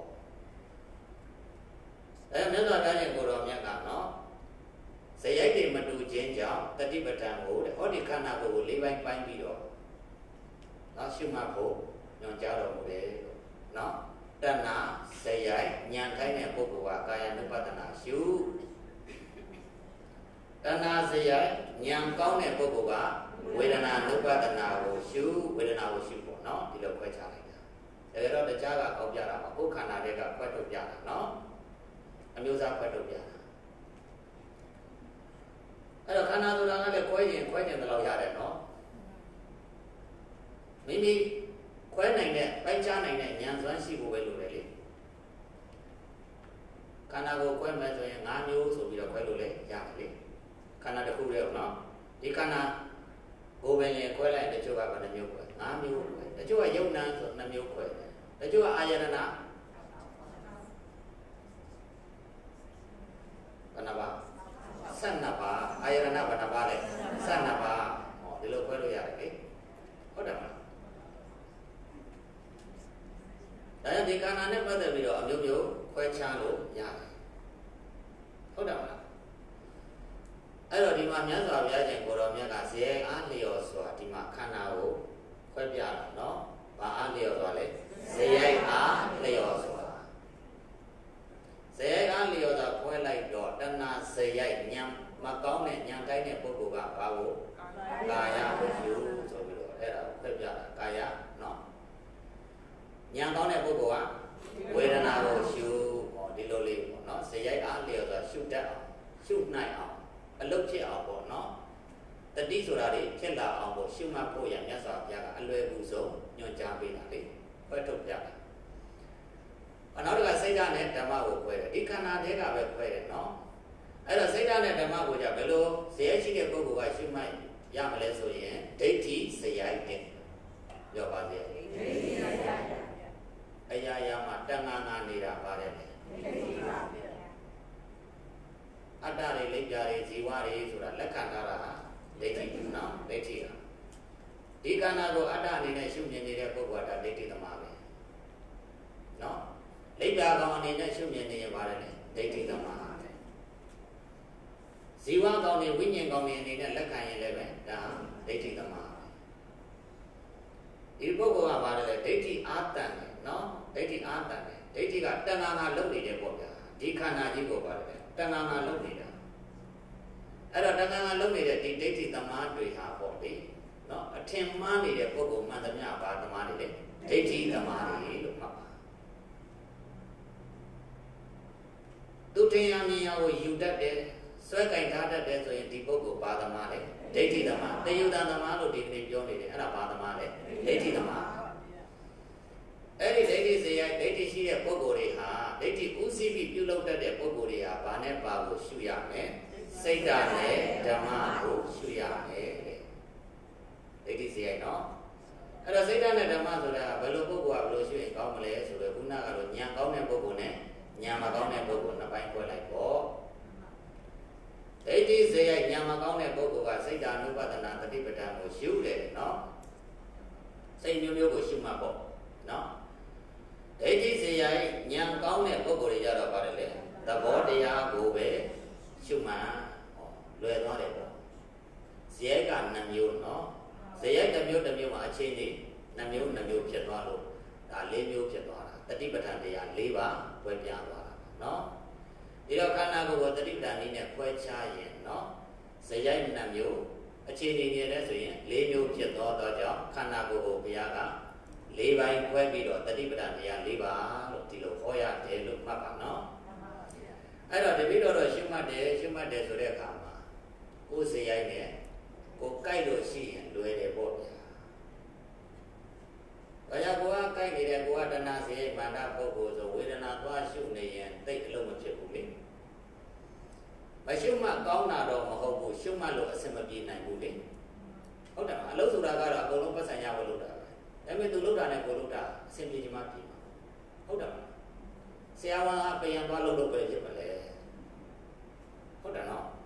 Speaker 1: မြတ်စွာဘုရားရှင်ကိုတော်မြတ်ကနော်ဇယိုက်တွေမတူခြင်းကြောင့်တတိပဋ္ဌာန်ကိုတဲ့ဟောဒီခန္ဓာကိုယ်ကို၄ပိုင်းပိုင်းပြီးတော့နော်ရှုမှတ်ဖို့ညွှန်ကြားတော်မူတယ်နော်တဏှာဇယိုက်ဉာဏ်ထိုင်းတဲ့ပုဂ္ဂိုလ်ကကာယ ानु ပဒနာရှုတဏှာဇယိုက်ဉာဏ်ကောင်းတဲ့ပုဂ္ဂိုလ်ကဝေဒနာ ानु ပဒနာကိုရှုဝေဒနာကိုရှုပေါ့နော်ဒီလိုခွဲခြားလိုက်တာဒါကြတော့တရားကကောက်ပြတာပါကိုယ်ခန္ဓာတွေကခွဲထုတ်ပြတာနော်အမျိုးသားခွဲထုတ်ပြတာအဲ့တော့ခန္ဓာဆိုတာကလည်းခွဲခြင်းတလောက်ရတယ်နော်မိမိခွဲနိုင်တဲ့ပိုင်းခြားနိုင်တဲ့ဉာဏ်စွမ်းရှိဖို့ပဲလိုတယ်လေခန္ဓာကိုခွဲမယ်ဆိုရင်၅မျိုးဆိုပြီးတော့ခွဲလို့လည်းရတယ်လေခန္ဓာတစ်ခုတည်းနော်ဒီခန္ဓာကိုယ်ပဲရင်ခွဲလိုက်တချို့ကဘယ်နှမျိုးခွဲ၅မျိုးခွဲတချို့ကယုံနာဆို2မျိုးခွဲတချို့ကအာယတနာဘယ်နှပါ12ပါအာယတနာဘယ်နှပါလဲ12ပါဟောဒီလိုခွဲလို့ရတယ်လေဟုတ်တယ်မလားဒါကြောင့်ဒီခန္ဓာနဲ့ပတ်သက်ပြီးတော့အမျိုးမျိုးခွဲခြားလို့ရတယ်ဟုတ်တယ်မလားအဲ့တော့ဒီမှာမြတ်စွာဘုရားရှင်ကိုတော်မြတ်ကဇေယျအားလျော်စွာဒီမှာခန္ဓာကိုခွဲပြတာနော်ဘာအားလျော်စွာလဲဇေယျအားလျော်စွာဇေယျအားလျော်စွာခွဲလိုက်တော့တဏှာဇေယျဉာဏ်မကောင်းတဲ့ဉာဏ်တိုင်းတဲ့ပုဂ္ဂိုလ်ကဘာကိုကာယကိုယူဆိုပြီးတော့အဲ့ဒါကိုခွဲပြတာကာယနော်ဉာဏ်ကောင်းတဲ့ပုဂ္ဂိုလ်ကဝေဒနာကိုရှုဒီလိုလေးပေါ့နော်ဇေယျအားလျော်စွာရှုတတ်အောင်ရှုနိုင်အောင်အလုပ်ဖြစ်အောင်ပေါ့နော်တတိဆိုတာတွေဖြစ်လာအောင်ပေါ့ရှုမှတ်ဖို့ရမြတ်စွာဘုရားကအလွယ်ကူဆုံးညွှန်ကြားပေးတာလေခွဲထုတ်ပြတာနောက်တစ်ခါစိတ်ဓာတ်နဲ့ဓမ္မကိုခွဲတယ်ဒီခန္ဓာတွေကပဲခွဲတယ်နော်အဲ့တော့စိတ်ဓာတ်နဲ့ဓမ္မကိုကြဘယ်လိုဇေယျရှိတဲ့ပုဂ္ဂိုလ်ကရှုမှတ်ရမလဲဆိုရင်ဒိဋ္ဌိဇေယျတဲ့ပြောပါသေးတယ်ဒိဋ္ဌိဇေယျအရာရာမှာတဏှာငါနေတာပါတယ်ဒိဋ္ဌိပါဗျာအတ္တတွေလိပ်ပြာတွေဇီဝတွေဆိုတာလက်ခံထားတာဒိဋ္ဌိနော်ဒိဋ္ဌိကဒီခန္ဓာကိုအတ္တအနေနဲ့ရှုမြင်နေတဲ့ပုဂ္ဂိုလ်ကဒိဋ္ဌိသမားပဲနော်လိပ်ပြာကောင်အနေနဲ့ရှုမြင်နေရင်ပါတယ်လေဒိဋ္ဌိသမားဇီဝကောင်တွေဝိညာဉ်ကောင်တွေအနေနဲ့လက်ခံရင်လည်းပဲဒါဒိဋ္ဌိသမားဒီပုဂ္ဂိုလ်ကပါတယ်လေဒိဋ္ဌိအာတန်တယ်နော်ဒိဋ္ဌိအာတန်တယ်ဒိဋ္ဌိကတဏှာငါလုံနေတယ်ပေါ့ဗျာဒီခန္ဓာကြီးကိုပါတယ်တဏှာငါလုံနေတာအဲ့တော့တဏှာငါလုံနေတဲ့ဒီဒိဋ္ဌိသမားတွေဟာပေါ့လေနော်အထင်မှားနေတဲ့ပုဂ္ဂိုလ်မှန်သမျှဘာသမားတွေလဲဒိဋ္ဌိသမားတွေလို့မှတ်ပါသူထင်ရမြင်ရကိုယူတတ်တယ်ဆွဲကင်ထားတတ်တယ်ဆိုရင်ဒီပုဂ္ဂိုလ်ဘာသမားလဲဒိဋ္ဌိသမားတယုဒ္ဓသမားလို့ဒီနေ့ပြောနေတယ်အဲ့ဒါဘာသမားလဲဒိဋ္ဌိသမားအဲ့ဒီဒိဋ္ဌိဇေယျဒိဋ္ဌိရှိတဲ့ပုဂ္ဂိုလ်တွေဟာဒိဋ္ဌိဥသိပြီးပြုလုပ်တတ်တဲ့ပုဂ္ဂိုလ်တွေဟာဘာနဲ့ပါကိုရှုရမယ်စိတ်ဓာတ်နဲ့ဓမ္မကိုရှုရမယ်တဲ့ဒိဋ္ဌိဇေယျနော်အဲ့တော့စိတ်ဓာတ်နဲ့ဓမ္မဆိုတာဘယ်လိုပုဂ္ဂိုလ်ကဘယ်လိုရှုရင်ကောင်းမလဲဆိုတော့ခုနကတော့ဉာဏ်ကောင်းတဲ့ပုဂ္ဂိုလ်နဲ့ဉာဏ်မကောင်းတဲ့ပုဂ္ဂိုလ်နှစ်ပိုင်းခွဲလိုက်ပေါ့ဒိဋ္ဌိဇေယျဉာဏ်မကောင်းတဲ့ပုဂ္ဂိုလ်ကစိတ်ဓာတ် ानु ပဒနာတတိပဋ္ဌာန်ကိုရှုတယ်နော်စိတ်မျိုးမျိုးကိုရှုမှတ်ပေါ့နော်ဒိဋ္ဌိဇေယျဉာဏ်ကောင်းတဲ့ပုဂ္ဂိုလ်တွေကြတော့ပါတယ်လေသဘောတရားကိုပဲရှုမှတ်လွယ်သွားတယ်ပေါ့ဇေယျက2မျိုးနော်ဇေယျတစ်မျိုးမှာအခြေအနေ2မျိုးဖြစ်သွားလို့ဒါ4မျိုးဖြစ်သွားတာတတိပဋ္ဌာန်တရား4ပါးဝယ်ပြသွားတာနော်ဒီတော့ခန္ဓာကိုယ်ကိုတတိပဌာန်နည်းနဲ့ခွဲခြားရင်နော်ဇယိုက်2မျိုးအခြေအနေနေလဲဆိုရင်4မျိုးဖြစ်သောကြောင့်ခန္ဓာကိုယ်ကိုဘုရားက4ပိုင်းခွဲပြီးတော့တတိပဌာန်တရား4ပါးလို့ဒီလိုဟောရတယ်လို့မှတ်ပါနော်အဲ့တော့တပိတော့ရှုမှတ်တယ်ဆိုတဲ့အခါမှာကိုယ်ဇယိုက်နဲ့ကိုယ်ကြိုက်လို့ရှိရင်လွယ်တယ်ပေါ့ဗျာဘာကြောင့်ကိုယ်ကကြိုက်နေတယ်ကိုယ်ကတဏှာဇယိုက်မာနပုဂ္ဂိုလ်ဆိုဝေဒနာသွားရှုနေရင်သိအလုံးမဖြစ်ဘူးလေမရှုမှကောင်းတာတော့မဟုတ်ဘူးရှုမှလို့အဆင်မပြေနိုင်ဘူးလေဟုတ်တယ်မလားအလုပ်ဆိုတာကတော့အကုန်လုံးပတ်ဆိုင်ရဖို့လုပ်တာပဲဒါပေမဲ့သူလုပ်တာနဲ့ကိုယ်လုပ်တာအဆင်ပြေချင်မှပြေမှာဟုတ်တယ်မလားဆရာဝန်ကပြန်သွားလုပ်ပဲဖြစ်ပါလေဟုတ်တယ်နော်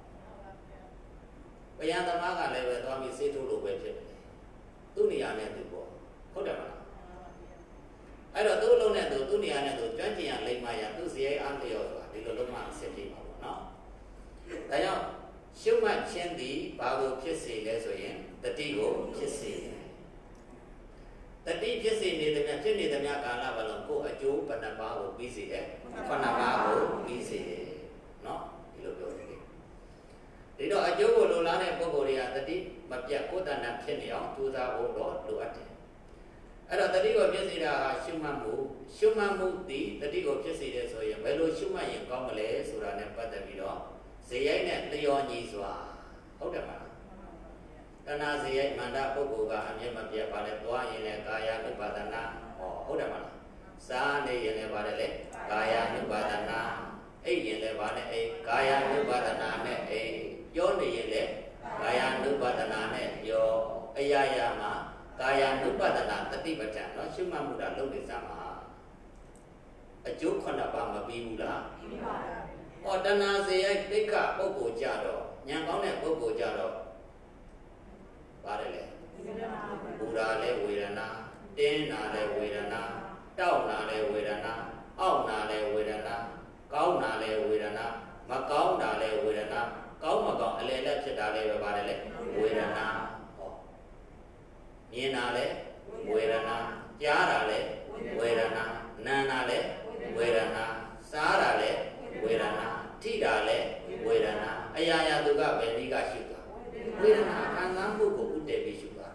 Speaker 1: ပြန်သမားကလည်းပဲသွားပြီးစေးထိုးလို့ပဲဖြစ်တယ်သူ့နေရာနဲ့သူပေါ့ဟုတ်တယ်မလားအဲ့တော့သူ့လုံးနဲ့သူ့နေရာနဲ့သူကျွမ်းကျင်ရလိမ့်မှရသူ့ဇယိုက်အားလျော်ဆိုတာဒီလိုလုံးမှအဆင်ပြေမှာပေါ့နော်ဒါကြောင့်ရှုမှတ်ခြင်းသည်ဘာကိုဖြစ်စေလဲဆိုရင်တတိကိုဖြစ်စေတယ်တတိဖြစ်စေနေတယ်ဖြစ်နေတယ်များကာလဘလုံးကိုအကျိုးဘယ်နှပါးကိုပြီးစေတယ်ခုနှစ်ပါးကိုပြီးစေတယ်နော်ဒီလိုပြောတယ်ဒီတော့အကျိုးကိုလိုလားတဲ့ပုဂ္ဂိုလ်တွေကတတိမပြတ်ကိုယ်တဏ္ဍဖြစ်နေအောင်ကြိုးစားဖို့တော့လိုအပ်တယ်အဲ့တော့တတိကိုဖြစ်စေတာရှုမှတ်မှုသည်တတိကိုဖြစ်စေတယ်ဆိုရင်ဘယ်လိုရှုမှတ်ရင်ကောင်းမလဲဆိုတာနဲ့ပတ်သက်ပြီးတော့ဇယိုက်နဲ့လျော်ညီစွာဟုတ်တယ်မလားတဏှာဇယိုက်မန္တပုဂ္ဂိုလ်ကအမြဲမပြတ်ပါလေသွားရင်လည်းကာယ ानु ပါဒနာဟောဟုတ်တယ်မလားစားနေရင်လည်းပါတယ်လေကာယ ानु ပါဒနာအိပ်ရင်လည်းပါလေအိပ်ကာယ ानु ပါဒနာနဲ့အိပ်ပြောနေရင်လည်းကာယ ानु ပါဒနာနဲ့ပြောအရာရာမှာကာယ ानु ပါဒနာတတိပဋ္ဌာန်เนาะရှုမှတ်မှုတာလုပ်နေစမှာအကျိုး9ပါးမပြီးဘူးလားပြီးပါပါဟောတဏှာဇယိုက်တိက္ခပုဂ္ဂိုလ်ကြတော့ဉာဏ်ကောင်းတဲ့ပုဂ္ဂိုလ်ကြတော့ပါတယ်လေပူရာလဲဝေဒနာတင်းနာလဲဝေဒနာတောက်နာလဲဝေဒနာအောက်နာလဲဝေဒနာကောင်းနာလဲဝေဒနာမကောင်းတာလဲဝေဒနာကောင်းမကောင်းအလယ်လက်ဖြစ်တာလဲပဲပါတယ်လေဝေဒနာဟောမြင်တာလဲဝေဒနာကြားတာလဲဝေဒနာနာတာလဲဝေဒနာစားတာလဲဝေဒနာထိတာလဲဝေဒနာအရာရာသူကဘယ်နည်းကရှိတာဝေဒနာခံစားမှုကိုဥတည်ပြီးရှိတာ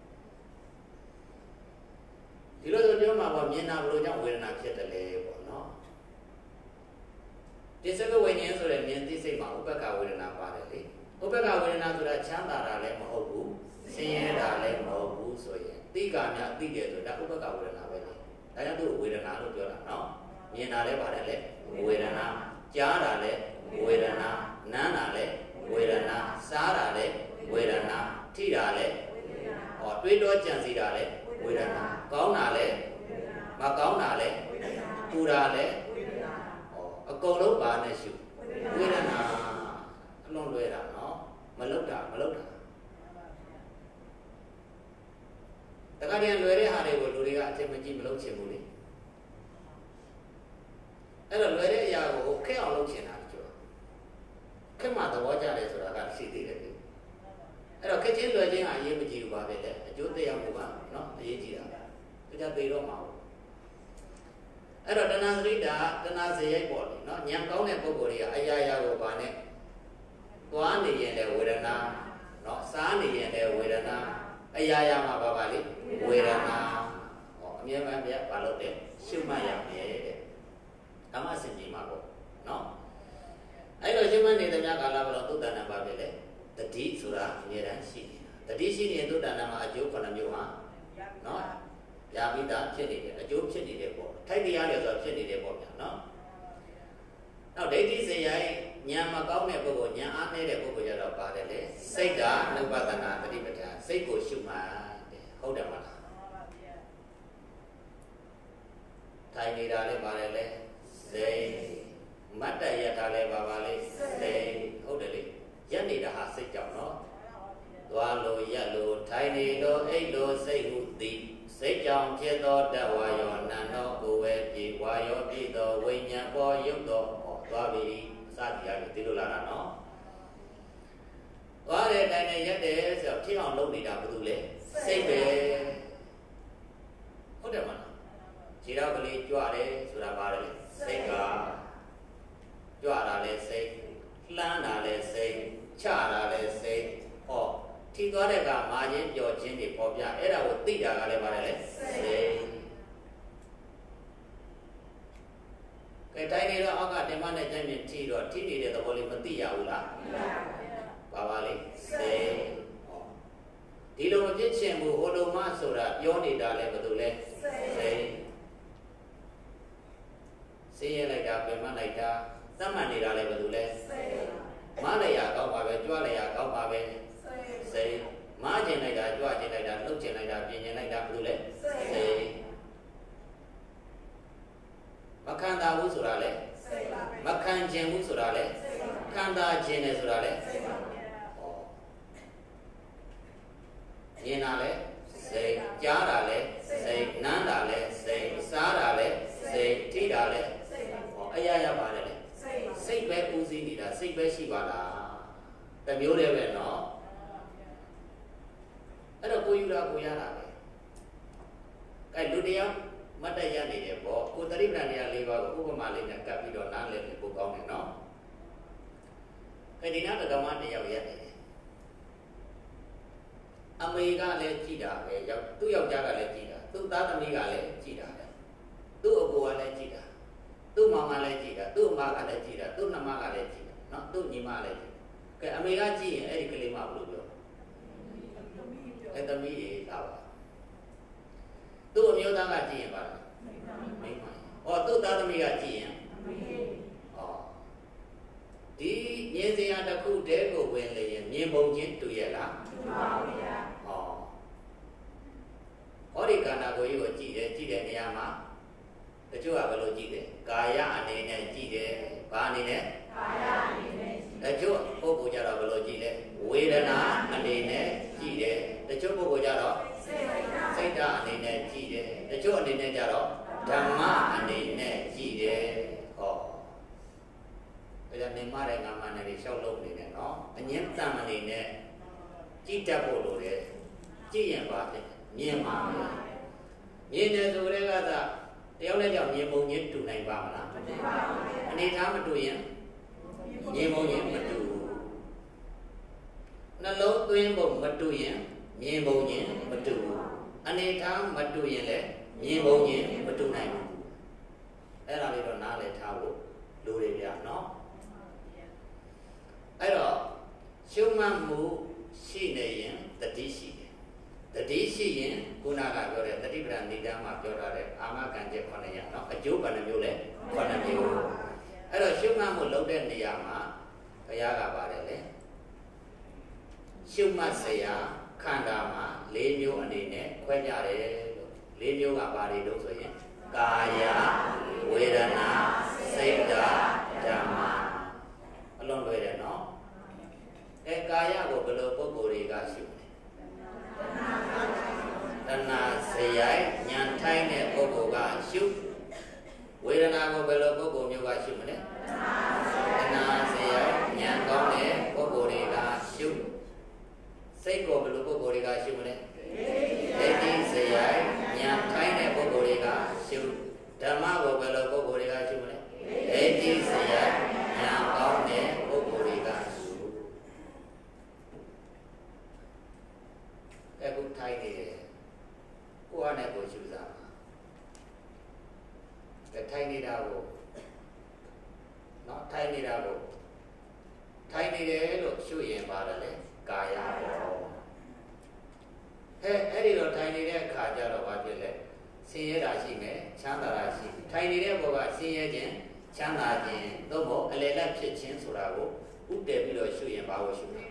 Speaker 1: ဒီလိုဆိုပြောမှာပေါ့မြင်တာဘယ်လိုကြောင့်ဝေဒနာဖြစ်တယ်လဲပေါ့နော်ဒီစကဝိညာဉ်ဆိုတဲ့မြင်သိစိတ်မှာဥပ္ပခဝေဒနာပါတယ်လေဥပ္ပခဝေဒနာဆိုတာချမ်းသာတာလည်းမဟုတ်ဘူးဆင်းရဲတာလည်းမဟုတ်ဘူးဆိုရင်သိကများသိတယ်ဆိုတာဥပ္ပခဝေဒနာပဲလေဒါကြောင့်သူ့ဝေဒနာလို့ပြောတာနော်မြင်တာလည်းပါတယ်လေဝေဒနာကြားတာလည်းဝေဒနာနားတာလည်းဝေဒနာစားတာလည်းဝေဒနာထိတာလည်းဟောတွေးတောကြံစည်တာလည်းဝေဒနာကောင်းတာလည်းမကောင်းတာလည်းပူတာလည်းဟောအကုန်လုံးပါနဲ့ရှုဝေဒနာအလုံးလွဲတာနော်မလုတာတခါတည်းလွယ်တဲ့ဟာတွေကိုလူတွေကအချိန်မကြည့်မလုပ်ချင်ဘူးလေအဲ့တော့လွယ်တဲ့အရာကိုခက်အောင်လုပ်ချင်တာကြို့ခက်မှသဘောကျတယ်ဆိုတာကရှိသေးတယ်လေအဲ့တော့ခက်ချင်းလွယ်ချင်းကအရေးမကြီးဘူးပါပဲလေအကျိုးတရားမှုကနော်အရေးကြီးတာဒါကြသေးတော့မှာဘူးအဲ့တော့တဏှာစရိတာတဏှာဇယိုက်ပေါ့လေနော်ဉာဏ်ကောင်းတဲ့ပုဂ္ဂိုလ်တွေကအရာရာကိုဗာနဲ့သွားနေရင်လည်းဝေဒနာနော်စားနေရင်လည်းဝေဒနာအရာရာမှာပါလေဝေဒနာဟောအမြဲတမ်းပြဘာလို့လဲရှုမှတ်ရမယ်တဲ့ဓမ္မစင်ကြီးမှာပေါ့နော်အဲ့တော့ရှုမှတ်နေတဲ့များကာလဘလို့သုတ္တနာပါပဲလေတတိဆိုတာအမြဲတမ်းရှိနေတာတတိရှိရင်သုတ္တနာမှာအကျိုး9မျိုးဟာနော်ဗျာပိတာဖြစ်နေတယ်အကျိုးဖြစ်နေတယ်ပေါ့ထိုက်တရားလေဆိုဖြစ်နေတယ်ပေါ့ဗျာနော်နောက်ဒိဋ္ဌိဇယိုက်ဉာဏ်မကောင်းတဲ့ပုဂ္ဂိုလ်ဉာဏ်အားနည်းတဲ့ပုဂ္ဂိုလ်ကြတော့ပါတယ်လေစိတ်ကအနုပဒနာတတိပဋ္ဌာန်စိတ်ကိုရှုမှတ်တယ်ဟုတ်တယ်မလားထိုင်နေတာလည်းပါတယ်လေစိတ်မတ်တရတာလည်းပါလေစိတ်ဟုတ်တယ်လေရက်နေတာဟာစိတ်ကြောင့်နော်သွားလို့ရက်လို့ထိုင်နေလို့အိတ်လို့စိတ်ဟုသည်စိတ်ကြောင့်ဖြစ်သောတဝါယောနန္တောကိုယ်ဝဲပြေဝါယောပြည့်သောဝိညာဉ်ပေါ်ရုပ်သောသွားပြီစသည်အရဒီလိုလာတာနော်သွားတဲ့တိုင်းနဲ့ရက်တယ်ဆိုတော့ဖြစ်အောင်လုပ်နေတာဘာလို့လဲစိတ်ပဲဟုတ်တယ်မလားခြေတော်ကလေးကြွတယ်ဆိုတာပါတယ်စိတ်ကကြွတာလေတိုင်းနေတော့အောက်ကတင်မနဲ့ကြိုက်မြင်ထိတော့ထိနေတဲ့သဘောလေးမသိရဘူးလားပါပါလေစိတ်ဒီလိုမဖြစ်ချင်ဘူးဟိုလိုမှဆိုတာပြောနေတာလဲဘာလို့လဲစိတ်စေးရလိုက်တာပြင်မလိုက်တာသတ်မှတ်နေတာလဲဘာလို့လဲမလည်းရကောက်ပါပဲကြွလည်းရကောက်ပါပဲစိတ်မကျင်လိုက်တာကြွကျင်လိုက်တာလှုပ်ကျင်လိုက်တာပြင်ကျင်လိုက်တာဘာလို့လဲစိတ်မခံတာဘူးဆိုတာလဲမခံခြင်းဘူးဆိုတာလဲခံတာခြင်းတယ်ဆိုတာလဲမြင်တာလဲစိတ်ကြားတာလဲစိတ်နမ်းတာလဲစိတ်စားတာလဲစိတ်ထိတာလဲအရာရပါတယ်လေစိတ်ပဲဦးစီးနေတာစိတ်ပဲရှိပါလားတမျိုးတည်းပဲနော်အဲ့တော့ကိုယူတာကိုရတာပဲအဲလူတရားမတ်တရနေတယ်ပေါ့ကိုသတိပ္ပံတရား၄ပါးကိုဥပမာလေးနဲ့ကပ်ပြီးတော့နားလည်ပြီးပို့ကောင်းတယ်နော်အဲဒီနောက်တက္ကမတယောက်ရက်နေတယ်အမေကလည်းကြည်တာပဲသူ့ယောက်ျားကလည်းကြည်တာသူ့သားသမီးကလည်းကြည်တာပဲသူ့အကိုကလည်းကြည်တာသူ့မောင်ကလည်းကြည်တာသူ့အမကလည်းကြည်တာသူ့နှမကလည်းကြည်တာနော်သူ့ညီမလည်းကြည်ကဲအမေကကြည်ရင်အဲ့ဒီကလေးမဘယ်လိုပြောအဲ့သမီးကြီးလာပါသူ့အမျိုးသားကကြည်ရင်ပါလားမိမဟောသူ့သားသမီးကကြည်ရင်ဟောဒီမြင်စရာတစ်ခုတည်းကိုဝင်လေရင်မြင်ပုံချင်းတူရဲ့လားတူပါဘူးဗျာဟောဟောဒီခန္ဓာကိုယ်ကြီးကိုကြည်တဲ့နေရာမှာတချို့ကဘယ်လိုကြည့်တယ်ကာယအနေနဲ့ကြည့်တယ်ဘာအနေနဲ့ကာယအနေနဲ့တချို့ပုဂ္ဂိုလ်ကြတော့ဘယ်လိုကြည့်လဲဝေဒနာအနေနဲ့ကြည့်တယ်တချို့ပုဂ္ဂိုလ်ကြတော့စိတ်ဓာတ်အနေနဲ့ကြည့်တယ်တချို့အနေနဲ့ကြတော့ဓမ္မအနေနဲ့ကြည့်တယ်ဟောဒါနေမတဲ့ငါမနဲ့ရှောက်လုံးနေတယ်နော်အငင်းတန်မနေနဲ့ကြည့်တတ်ဖို့လိုတယ်ကြည့်ရင်ပါဖြစ်မြင်ပါမယ်မြင်တယ်ဆိုတဲ့ကသာတယောက်နဲ့တယောက်မြင်ပုံချင်းတူနိုင်ပါမလားမတူပါဘူးအနေထားမတူရင်မြင်ပုံချင်းမတူဘူးနှလုံးသွင်းပုံမတူရင်မြင်ပုံချင်းမတူဘူးအနေထားမတူရင်လည်းမြင်ပုံချင်းမတူနိုင်ဘူးအဲ့ဒါလေးတော့နားလည်ထားဖို့လိုတယ်ဗျာနော်အဲ့တော့ရှုမှတ်မှုရှိနေရင်တတိရှိတယ်တတိရှိရင်ခုနကပြောတဲ့တတိပ္ပံနိဒာမှာပြောထားတဲ့အာမခံချက်9ရပ်နော်အကျိုးဘယ်နှမျိုးလဲ9မျိုးအဲ့တော့ရှုမှတ်မှုလုပ်တဲ့နေရာမှာဘုရားကပါတယ်လေရှုမှတ်စရာခန္ဓာမှာ၄မျိုးအနေနဲ့ခွဲကြတယ်လို့၄မျိုးကဘာတွေလို့ဆိုရင်ကာယဝေဒနာစိတ်ဓာတ်ဓမ္မအလုံးလွယ်တယ်နော်ကာယကိုဘယ်လိုပုဂ္ဂိုလ်တွေကရှုတဏှာစရိုက်ဉာဏ်ထိုင်းတဲ့ပုဂ္ဂိုလ်ကရှုဝေဒနာကိုဘယ်လိုပုဂ္ဂိုလ်မျိုးကရှုမလဲတဏှာစရိုက်ဉာဏ်ကောင်းတဲ့ပုဂ္ဂိုလ်တွေကရှုစိတ်ကိုဘယ်လိုပုဂ္ဂိုလ်တွေကရှုမလဲဒိဋ္ဌိစရိုက်ဉာဏ်ထိုင်းတဲ့ပုဂ္ဂိုလ်တွေကရှုဓမ္မကိုဘယ်လိုပုဂ္ဂိုလ်တွေကရှုမလဲဒိဋ္ဌိစရိုက်ဉာဏ်ကောင်းတဲ့ပုဂ္ဂိုလ်တွေကအခုထိုင်နေတယ်ကိုယ်နဲ့ကိုယ်ရှုစားမှာထိုင်နေတာကိုနော်ထိုင်နေတာကိုထိုင်နေတယ်လို့ရှုရင်ပါတယ်လေကာယပေါ့အဲ့ဒီတော့ထိုင်နေတဲ့အခါကျတော့ဘာဖြစ်လဲဆင်းရဲတာရှိမယ်ချမ်းသာတာရှိထိုင်နေတဲ့ဘောကဆင်းရဲခြင်းချမ်းသာခြင်းသို့မဟုတ်အလယ်လက်ဖြစ်ခြင်းဆိုတာကိုဥတည်ပြီးတော့ရှုရင်ဘာကိုရှုလဲ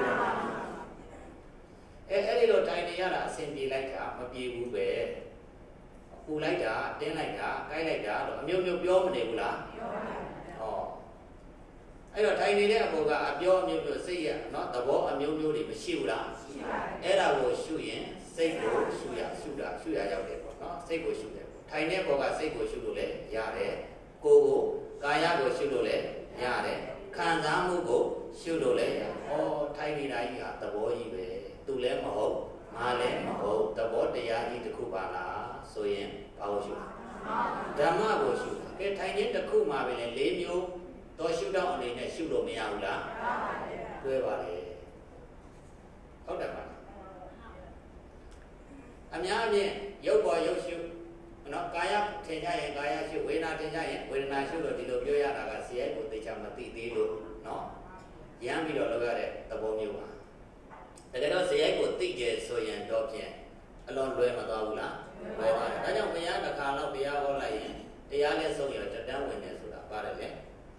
Speaker 1: အဲ့ဒီလိုထိုင်နေရတာအဆင်ပြေလိုက်တာမပြေဘူးပဲပူလိုက်တာတင်းလိုက်တာကိုက်လိုက်တာတော့အမျိုးမျိုးပြောမနေဘူးလားပြောပါဘူးဟောအဲ့တော့ထိုင်နေတဲ့အပေါ်ကအပြောအမျိုးမျိုးစိတ်ရနော်သဘောအမျိုးမျိုးတွေမရှိဘူးလားရှိပါတယ်အဲ့ဒါကိုရှုရင်စိတ်ကိုရှုရရောက်တယ်ပေါ့နော်စိတ်ကိုရှုတယ်ပေါ့ထိုင်တဲ့ပေါ်ကစိတ်ကိုရှုလို့လည်းရတယ်ကိုယ်ကိုကာယကိုရှုလို့လည်းရတယ်ခံစားမှုကိုရှုလို့လည်းရတယ်ဟောထိုင်နေတာကြီးဟာသဘောကြီးပဲသူလည်းမဟုတ်ငါလည်းမဟုတ်သဘောတရားကြီးတစ်ခုပါလားဆိုရင်ဘာကိုရှုဓမ္မကိုရှုကဲထိုင်ခြင်းတစ်ခုမှာပဲလေ၄မျိုးတော့ရှုတော့အနေနဲ့ရှုလို့မရဘူးလားတွဲပါလေဟုတ်တယ်ပါအများအပြည့်ရုပ်ပေါ်ရုပ်ရှုနော်ကာယထင်ကြရင်ကာယရှုဝေဒနာထင်ကြရင်ဝေဒနာရှုလို့ဒီလိုပြောရတာကဇယိုက်ကိုသိချမသိသေးလို့နော်ရမ်းပြီးတော့လုပ်ရတဲ့သဘောမျိုးပါတကယ်တော့ဇယိုက်ကိုသိကြဆိုရင်တော့ဖြင့်အလွန်လွယ်မသွားဘူးလားလွယ်ပါတယ်ဒါကြောင့်ဘုရားတစ်ခါတော့တရားဟောလိုက်ရင်တရားနဲ့ဆုံးရတက်တန်းဝင်နေဆိုတာပါတယ်လေ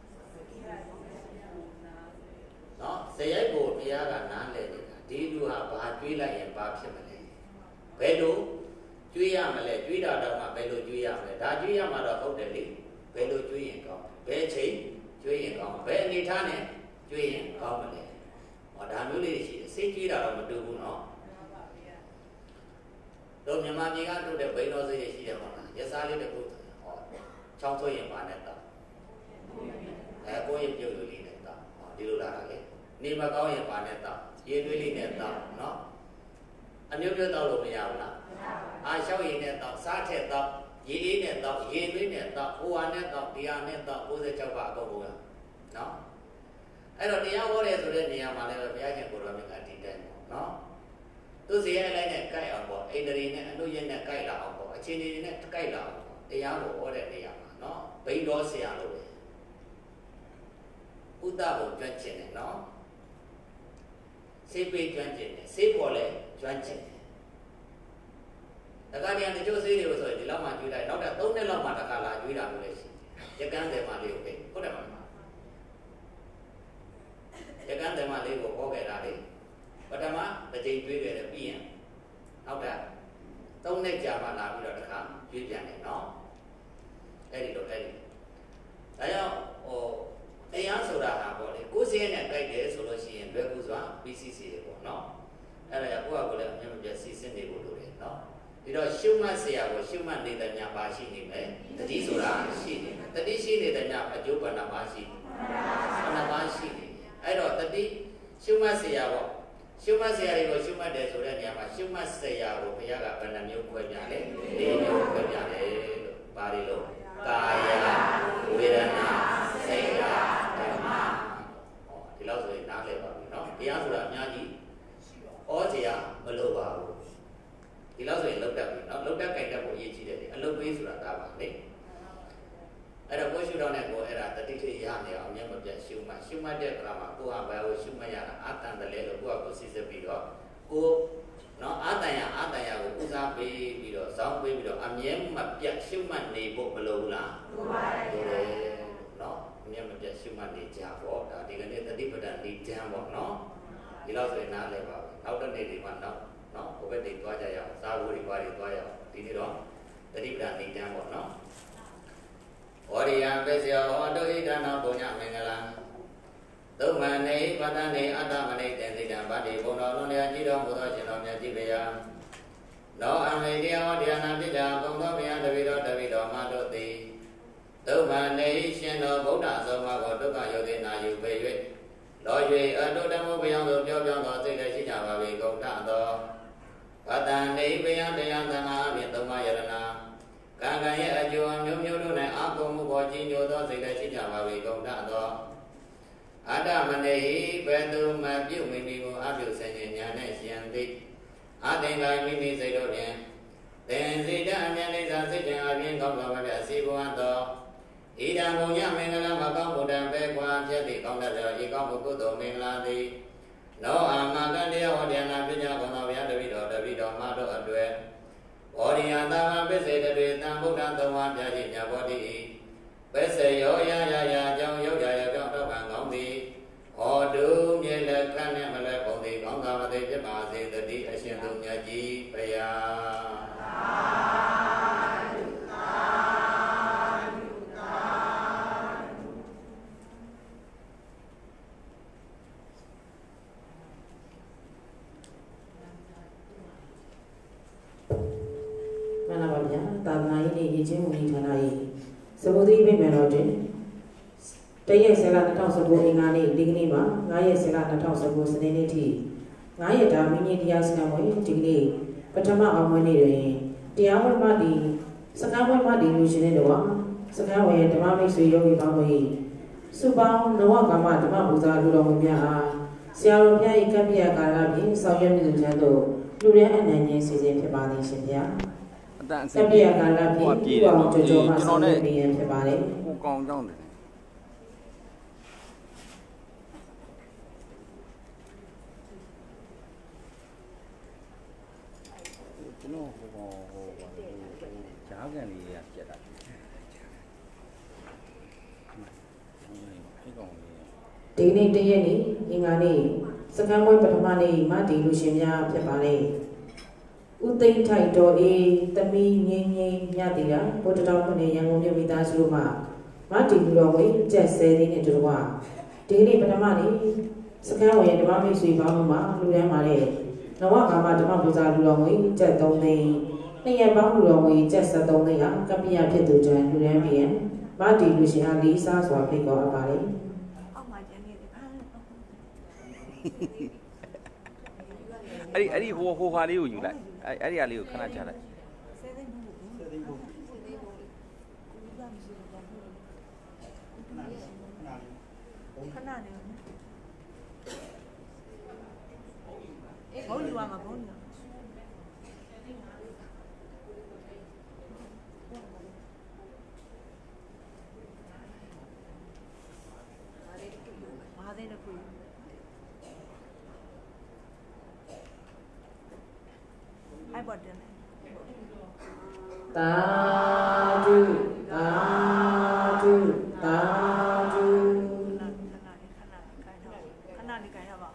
Speaker 1: နော်ဇယိုက်ကိုဘုရားကနားလည်နေတာဒီလူဟာဘာတွေးလိုက်ရင်ဘာဖြစ်မလဲဘယ်လိုကျွေးရမလဲကျွေးတာတော့မှဘယ်လိုကျွေးရမလဲဒါကျွေးရမှာတော့ဟုတ်တယ်လေဘယ်လိုကျွေးရင်ကောင်းဘယ်ချိန်ကျွေးရင်ကောင်းဘယ်အနေထားနဲ့ကျွေးရင်ကောင်းမလဲဟောဒါမျိုးလေးရှိတယ်စိတ်ကျွေးတာတော့မတူဘူးနော်တို့မြန်မာပြည်ကတို့တဲ့ဘိန်းတော်စိတ်ရှိတယ်မဟုတ်လားရစားလေးတစ်ခုဟောချောင်းဆွေးရင်ပါနဲ့တော့ကိုယ့်ရဲ့ပြုတ်လူလေးနဲ့တော့ဟောဒီလိုလာတာလေနေမကောင်းရင်ပါနဲ့တော့ရေသွေးလေးနဲ့တော့နော်အမျိုးမျိုးတော့လို့မရဘူးလားအာလျှောက်ရည်နဲ့တော့စားထက်တော့ရေအေးနဲ့တော့ရေသွေးနဲ့တော့ဟိုဟာနဲ့တော့ဒီဟာနဲ့တော့96ပါအကုန်လုံးနော်အဲ့တော့တရားဟောတယ်ဆိုတဲ့နေရာမှာလည်းဘုရားရှင်ကိုယ်တော်မြတ်ကတည်တယ်ပေါ့နော်သူစီရဲ့အလိုက်နဲ့ကြိုက်အောင်ပေါ့အိန္ဒြေနဲ့အနုရဲ့နဲ့ကြိုက်လာအောင်ပေါ့အခြေအနေနဲ့ကြိုက်လာအောင်ပေါ့တရားကိုဟောတဲ့နေရာမှာနော်ဘိန်းတော်ဆရာလို့ပဲဥဒ္ဒဘုံကျွမ်းကျင်တယ်နော်စေပေကျွမ်းကျင်တယ်စေပေါ်လဲကျွမ်းကျင်တယ်တခါတည်းကတချို့စေးတွေကိုဆိုရင်ဒီလောက်မှကျွေးလိုက်နောက်တော့3နှစ်လောက်မှတစ်ခါလာကျွေးတာမျိုးလည်းရှိတယ်ရကန်းတယ်မှလေးကိုပဲဟုတ်တယ်မလားရကန်းတယ်မှလေးကိုဟောခဲ့တာလေပထမတစ်ချိန်ကျွေးခဲ့တယ်ပြီးရင်နောက်တော့3နှစ်ကြာမှလာပြီးတော့တစ်ခါကျွေးပြန်တယ်နော်အဲ့ဒီတော့အဲ့ဒီဒါကြောင့်တရားဆိုတာဟာပေါ့လေကိုယ်စင်းနဲ့ကြိုက်တယ်ဆိုလို့ရှိရင်လွယ်ကူစွာ BCC တွေပေါ့နော်အဲ့ဒါကိုယ့်အကိုလည်းအမြဲမပြတ်စီစဉ်နေဖို့လိုတယ်နော်ဒီတော့ရှုမှတ်เสียကိုရှုမှတ်နေတဲ့ညပါရှိနေမယ်တတိဆိုတာရှိနေတယ်တတိရှိနေတဲ့ညအကျိုးပါဏပါရှိနှစ်ပါးရှိနေအဲ့တော့တတိရှုမှတ်เสียပေါ့ရှုမှတ်เสียတွေကိုရှုမှတ်တယ်ဆိုတဲ့နေရာမှာရှုမှတ်เสียကိုဘုရားကဘယ်နှမျိုးခွဲပြလဲ၄မျိုးခွဲပြတယ်လို့ပါဠိလိုကာယဝေဒနာစိတ်ဓာတ်ဓမ္မဒီလောက်ဆိုရင်နားလည်ပါပြီနော်တရားဆိုတာအများကြီးဩဇေယမလိုပါဘူးဒီလောက်ဆိုရင်လောက်တတ်ပြီနော်လောက်တတ်ကြိုက်တတ်ဖို့အရေးကြီးတယ်လေအလုပ်ပေးဆိုတာဒါပါလေအဲ့တော့ကိုရှုတော့နဲ့ကိုအဲ့ဒါတတိတိရနေအောင်အမြဲမပြတ်ရှုမှတ်တဲ့အခါမှာကိုဟာဘယ်ကိုရှုမှတ်ရတာအာတန်တလဲလို့ကိုကကိုစစ်စစ်ပြီးတော့ကိုနော်အာတန်ရကိုဦးစားပေးပြီးတော့ဇောင်းပေးပြီးတော့အမြဲမပြတ်ရှုမှတ်နေဖို့မလိုဘူးလားလိုပါတယ်နော်အမြဲမပြတ်ရှုမှတ်နေကြပေါ့ဒါဒီကနေ့တတိပဒံဒီကျမ်းပေါ့နော်ဒီလောက်ဆိုရင်နားလည်ပါပြီနောက်တစ်နေ့ဒီမှာနော်ဘုဘက်တွေသွားကြရအောင်စာဝိရိပါတွေသွားရအောင်ဒီနေ့တော့တတိပဒံဒီကျမ်းပေါ့နော်ဝရိယံပစ္စယောဟောတုဣဒနာပုညမင်္ဂလံသုမနေပတ္တနေအတ္တမနိတေသိတံဗတ္တိဘုံတော်လုံးလျာကြည်တော်မူသောရှင်တော်မြတ်ကြည်ဗျာနောအမေတရားဟောတရားနာပိကြဘုံသောဘုရားတပိတော်မတို့သည်သုမနေရှင်တော်ဗုဒ္ဓဆုံးမကိုဒုက္ခယောဂိနာယူပေ၍လော၍အတုတမှုဘယံသို့ပြောပြောသောစိတ်လည်းရှိကြပါ၏ကုန်ထသောဗတ္တနေဘယံတရားသံဃာဖြင့်သုံးပါးယရနာကံကံရဲ့အကျိုးအမျိုးမျိုးတို့၌အာကုန်မှုပေါ်ကြီးညိုသောစိတ်လည်းရှိကြပါ၏ကုန်ထသောအတ္တမနေဘယ်သူမှပြုမိမိကိုအပြုဆင်ခြင်းညာနဲ့ရှင်သည်အသင်္ကာမိမိစိတ်တို့ဖြင့်သင်စိတ်အမြဲလေးစားစိတ်ခြင်းအပြင်ကောင်းစွာပဲအစီဘဝသောဣဒံဘုံညမင်္ဂလာမကောင်းဘုဒ္ဓံပဲကွာဖြစ်သည့်ကောင်းတဲ့ဤကောင်းမှုကုသိုလ်မင်္ဂလာသည်နောအာမကံတရားဟောတရားနာပညာဘုံတော်ဘုရားတပိတော်မတို့အတွေ့ဘောရိယသာဝပစ္စေတေတံဗုဒ္ဓံသုံးပါးပြည့်ညဘောတိပစ္စေယောယအကြောင်းရောက်ရကြောင်းတော့ကံကောင်းသည်ဟောတုမြေလက်ခန့်နဲ့မလဲပုံသည်ကောင်းသာမသိဖြစ်ပါစေတည်းအရှင်သူမြတ်ကြီးဘုရား
Speaker 2: မှန်ပါဗျာသာသနာရေးနဲ့ရည်ချင်းမှုဌာနရေးစမုသီပြမယ်တော့တင်တရက်ဆယ်လ2019အင်္ဂါနေ့ဒီကနေ့မှာ9ရက်ဆယ်လ2019စနေနေ့ထိ9ရက်တာမိနစ်တရားစခန်းဝင်ဒီကနေ့ပထမအောင်ဝင်နေတွင်တရားဝင်မှဒီစကားဝင်မှဒီလူရှင်တဲ့တော့စကားဝင်ဓမ္မမိတ်ဆွေယောဂီပေါင်းတို့စုပေါင်းနဝကမ္မဓမ္မပူဇာလူတော်မူများအားဆရာတော်ဘုရား၏ကပ္ပိယကာလဖြင့်ဆောင်ရွက်မြင့်ချမ်းသို့လူရဲအနန္တခြင်းစီစဉ်ဖြစ်ပါသည်ရှင်ဗျာပြည့်ကာလပြည့်ဥပအောင်ကြောမှာဆောင်ရွက်ပေးရဖြစ်ပါတယ်
Speaker 3: ကိုကောင်းကြောင်းတယ်ကျွန်တော်ဟိုဂျားကန်လေးရပြတ်တာ
Speaker 2: ဒီနေ့တရက်နေ့အင်္ဂါနေ့စကမ်းပွဲပထမနေ့မတီလူရှင်များဖြစ်ပါတယ်ဥသိမ့်ထိုက်တော်အေးသမီးငင်းငင်းမြတ်တီကဘုဒ္ဓတော်ခုနှစ်ရန်ကုန်မြို့မိသားစုတို့မှမတီလူတော်ဝင်ကျက်ဆဲသေးနဲ့တူတော်ဒီနေ့ပထမနေ့စကမ်းဝင်ဓမ္မမိတ်ဆွေပေါင်းမှာလူရန်ပါတဲ့နဝကာမဓမ္မပူဇာလူတော်ဝင်ကျက်3သိန်းနှစ်ရက်ပေါင်းလူတော်ဝင်ကျက်73သိန်းကကပ္ပိယဖြစ်သူကျန်လူရန်ပြန်မတီလူရှင်အားလေးစားစွာဖိတ်ခေါ်အပ်ပါတယ်
Speaker 3: အဲ့ဒီဟိုဟာလေးကိုယူလိုက်အဲ့ဒီဟာလေးကိုခဏချလိုက်
Speaker 4: ခဏနေဘုန်းကြီးကမှာဘုန်းကြီးမားတဲ့ကူအိုက်ဘတ်တယ်
Speaker 2: တာဒုတာဒုတာဒု
Speaker 4: ခဏလေးခိုင်းရပါ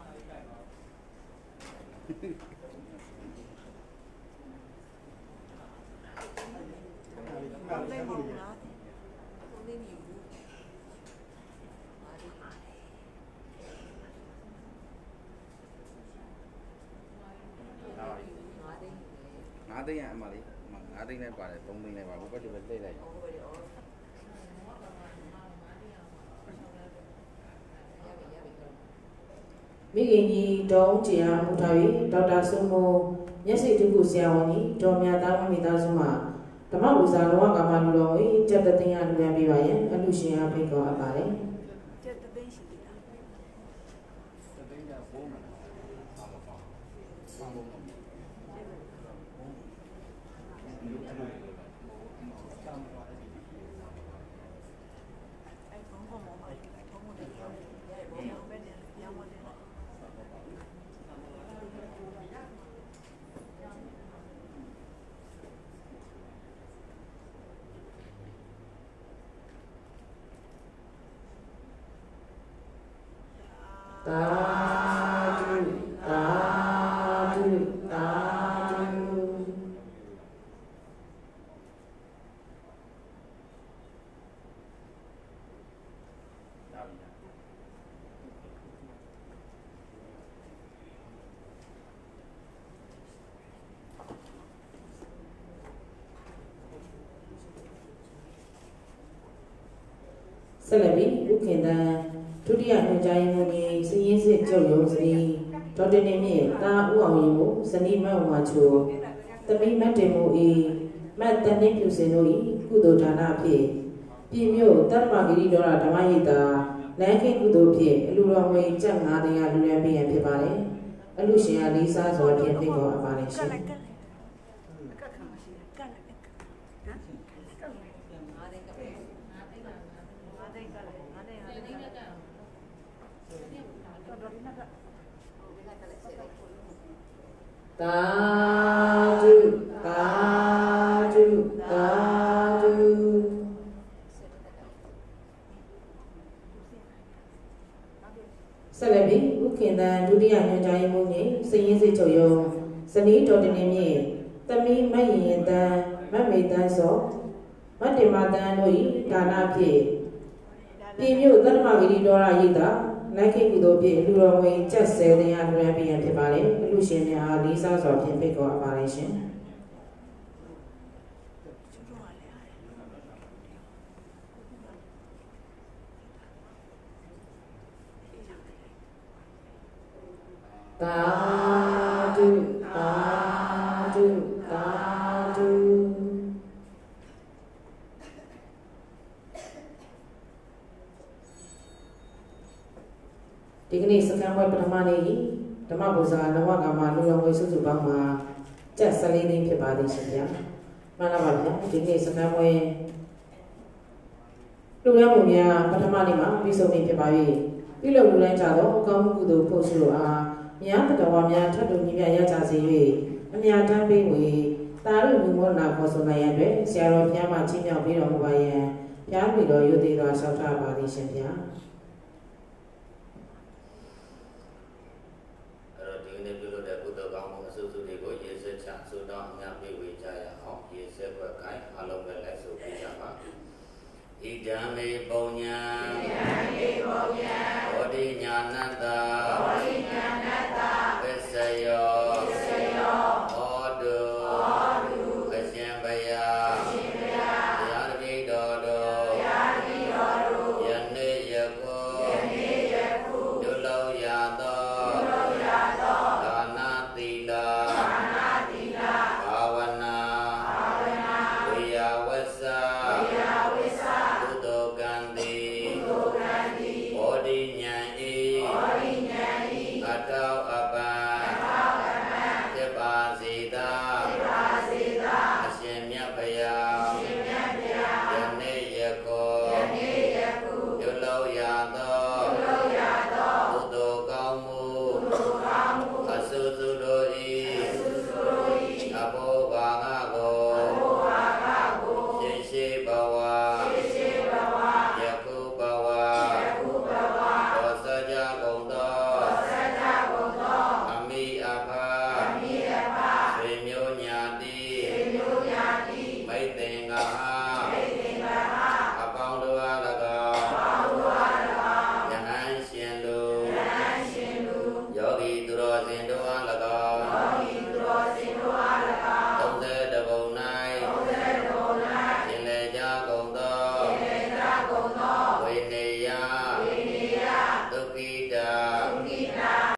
Speaker 3: 5သိန်းရအမလေး5သိန်းနဲ့ပါတယ်3သိန်းနဲ့ပါဘုဘက်တွေပဲလှည့်လိုက်
Speaker 2: မိခင်ကြီးတောင်းကြည်အားမူထား၍ဒေါက်တာစုမိုးမျက်စိတုခုဆရာဝန်ကြီးဒေါ်မြတ်သားမိသားစုမှဓမ္မပူဇာလောကမှာလူတော်ဝေကျက်တဲ့တင်ရလူရန်ပေးပါရဲ့အလူရှင်အားဖိတ်ခေါ်အပ်ပါတယ်
Speaker 4: ကျက်တဲ့သိရှိတယ်
Speaker 2: တာဒုတာဒုတာဒုဆက်လက်ပြီးဥခင်တန်ဒုတိယညွှန်ကြားရေးမှူးကြီးစည်ရင်းစစ်ချုပ်ရုံးစည်းဒေါက်တာနေမြင့်တာဦးအောင်ရင်ကိုဇနီးမတ်ဝါချိုသမီးမတ်တင်မိုးဤမတ်တန်နှင်းဖြူစင်တို့ဤကုသိုလ်ဒါနဖြင့်ပြည်မြို့တတ္တမဂိရိဒေါရဓမ္မရိပ်သာလမ်းခိကုသိုလ်ဖြင့်အလူတော်ငွေကျပ်9သိန်းလူရန်ပေးရန်ဖြစ်ပါတယ်အလူရှင်အားလေးစားစွာဖြင့်ဖိတ်ခေါ်အပ်ပါတယ်ရှင်တာဒုတာဒုတာဒုဆက်လက်ပြီးဥခင်တန်ဒုတိယညွှန်ကြားရေးမှူးကြီးစည်ရင်းစစ်ချုပ်ရုံးဇနီးဒေါ်တင်နေမြင့်သမီးမတ်ရင်တန်မတ်မေတန်းစောမတ်တင်မတန်းတို့ဤဒါနဖြင့်ပြည်မြို့တတ္တမဂိရိဒေါရရိပ်သာလိုက်ခိကုသိုလ်ဖြင့်လူတော်ဝင်ကျက်10သိန်းအားလူရန်ပေးရန်ဖြစ်ပါတယ်အလူရှင်များအားလေးစားစွာဖြင့်ဖိတ်ခေါ်အပ်ပါတယ်ရှင်တာဒုတာဒုတာဒုဒီကနေ့စကံပွဲပထမနေ့ဓမ္မပူဇာနဝကမှာလူတော်ငွေစုစုပေါင်းမှာကျပ်14သိန်းဖြစ်ပါသည်ရှင်ဗျာမှန်လားပါဗျာဒီနေ့စကမ်းပွဲလူရမှုများပထမနေ့မှာပြီးဆုံးပြီဖြစ်ပါ၏ပြုလုပ်လူတိုင်းကြသောအကောင်းမှုကုသိုလ်ဖို့ရှိလိုအားများတတော်ဝါများထပ်တူညီမြရကြစေ၍အမြတ်တမ်းပေးဝေတာရုမူမောနာခေါ်ဆိုနိုင်ရန်အတွက်ဆရာတော်ဘုရားမှကြီးမြောက်ပြီးတော်မူပါယံဘုရားပြည်တော်ရုပ်သေးစွာဆောက်ထားပါသည်ရှင်ဗျာ
Speaker 1: အဲ့တော့ဒီနေ့ပြုလုပ်တဲ့ကုသိုလ်ကောင်းမှုအစုစုတွေကိုရေစက်ချဆုတောင်းအများပေးဝေကြရအောင်ရေစက်ဘက်ကိုင်းအလုံးပဲလိုက်ဆိုပြကြပါဣဒံမေပုံညာ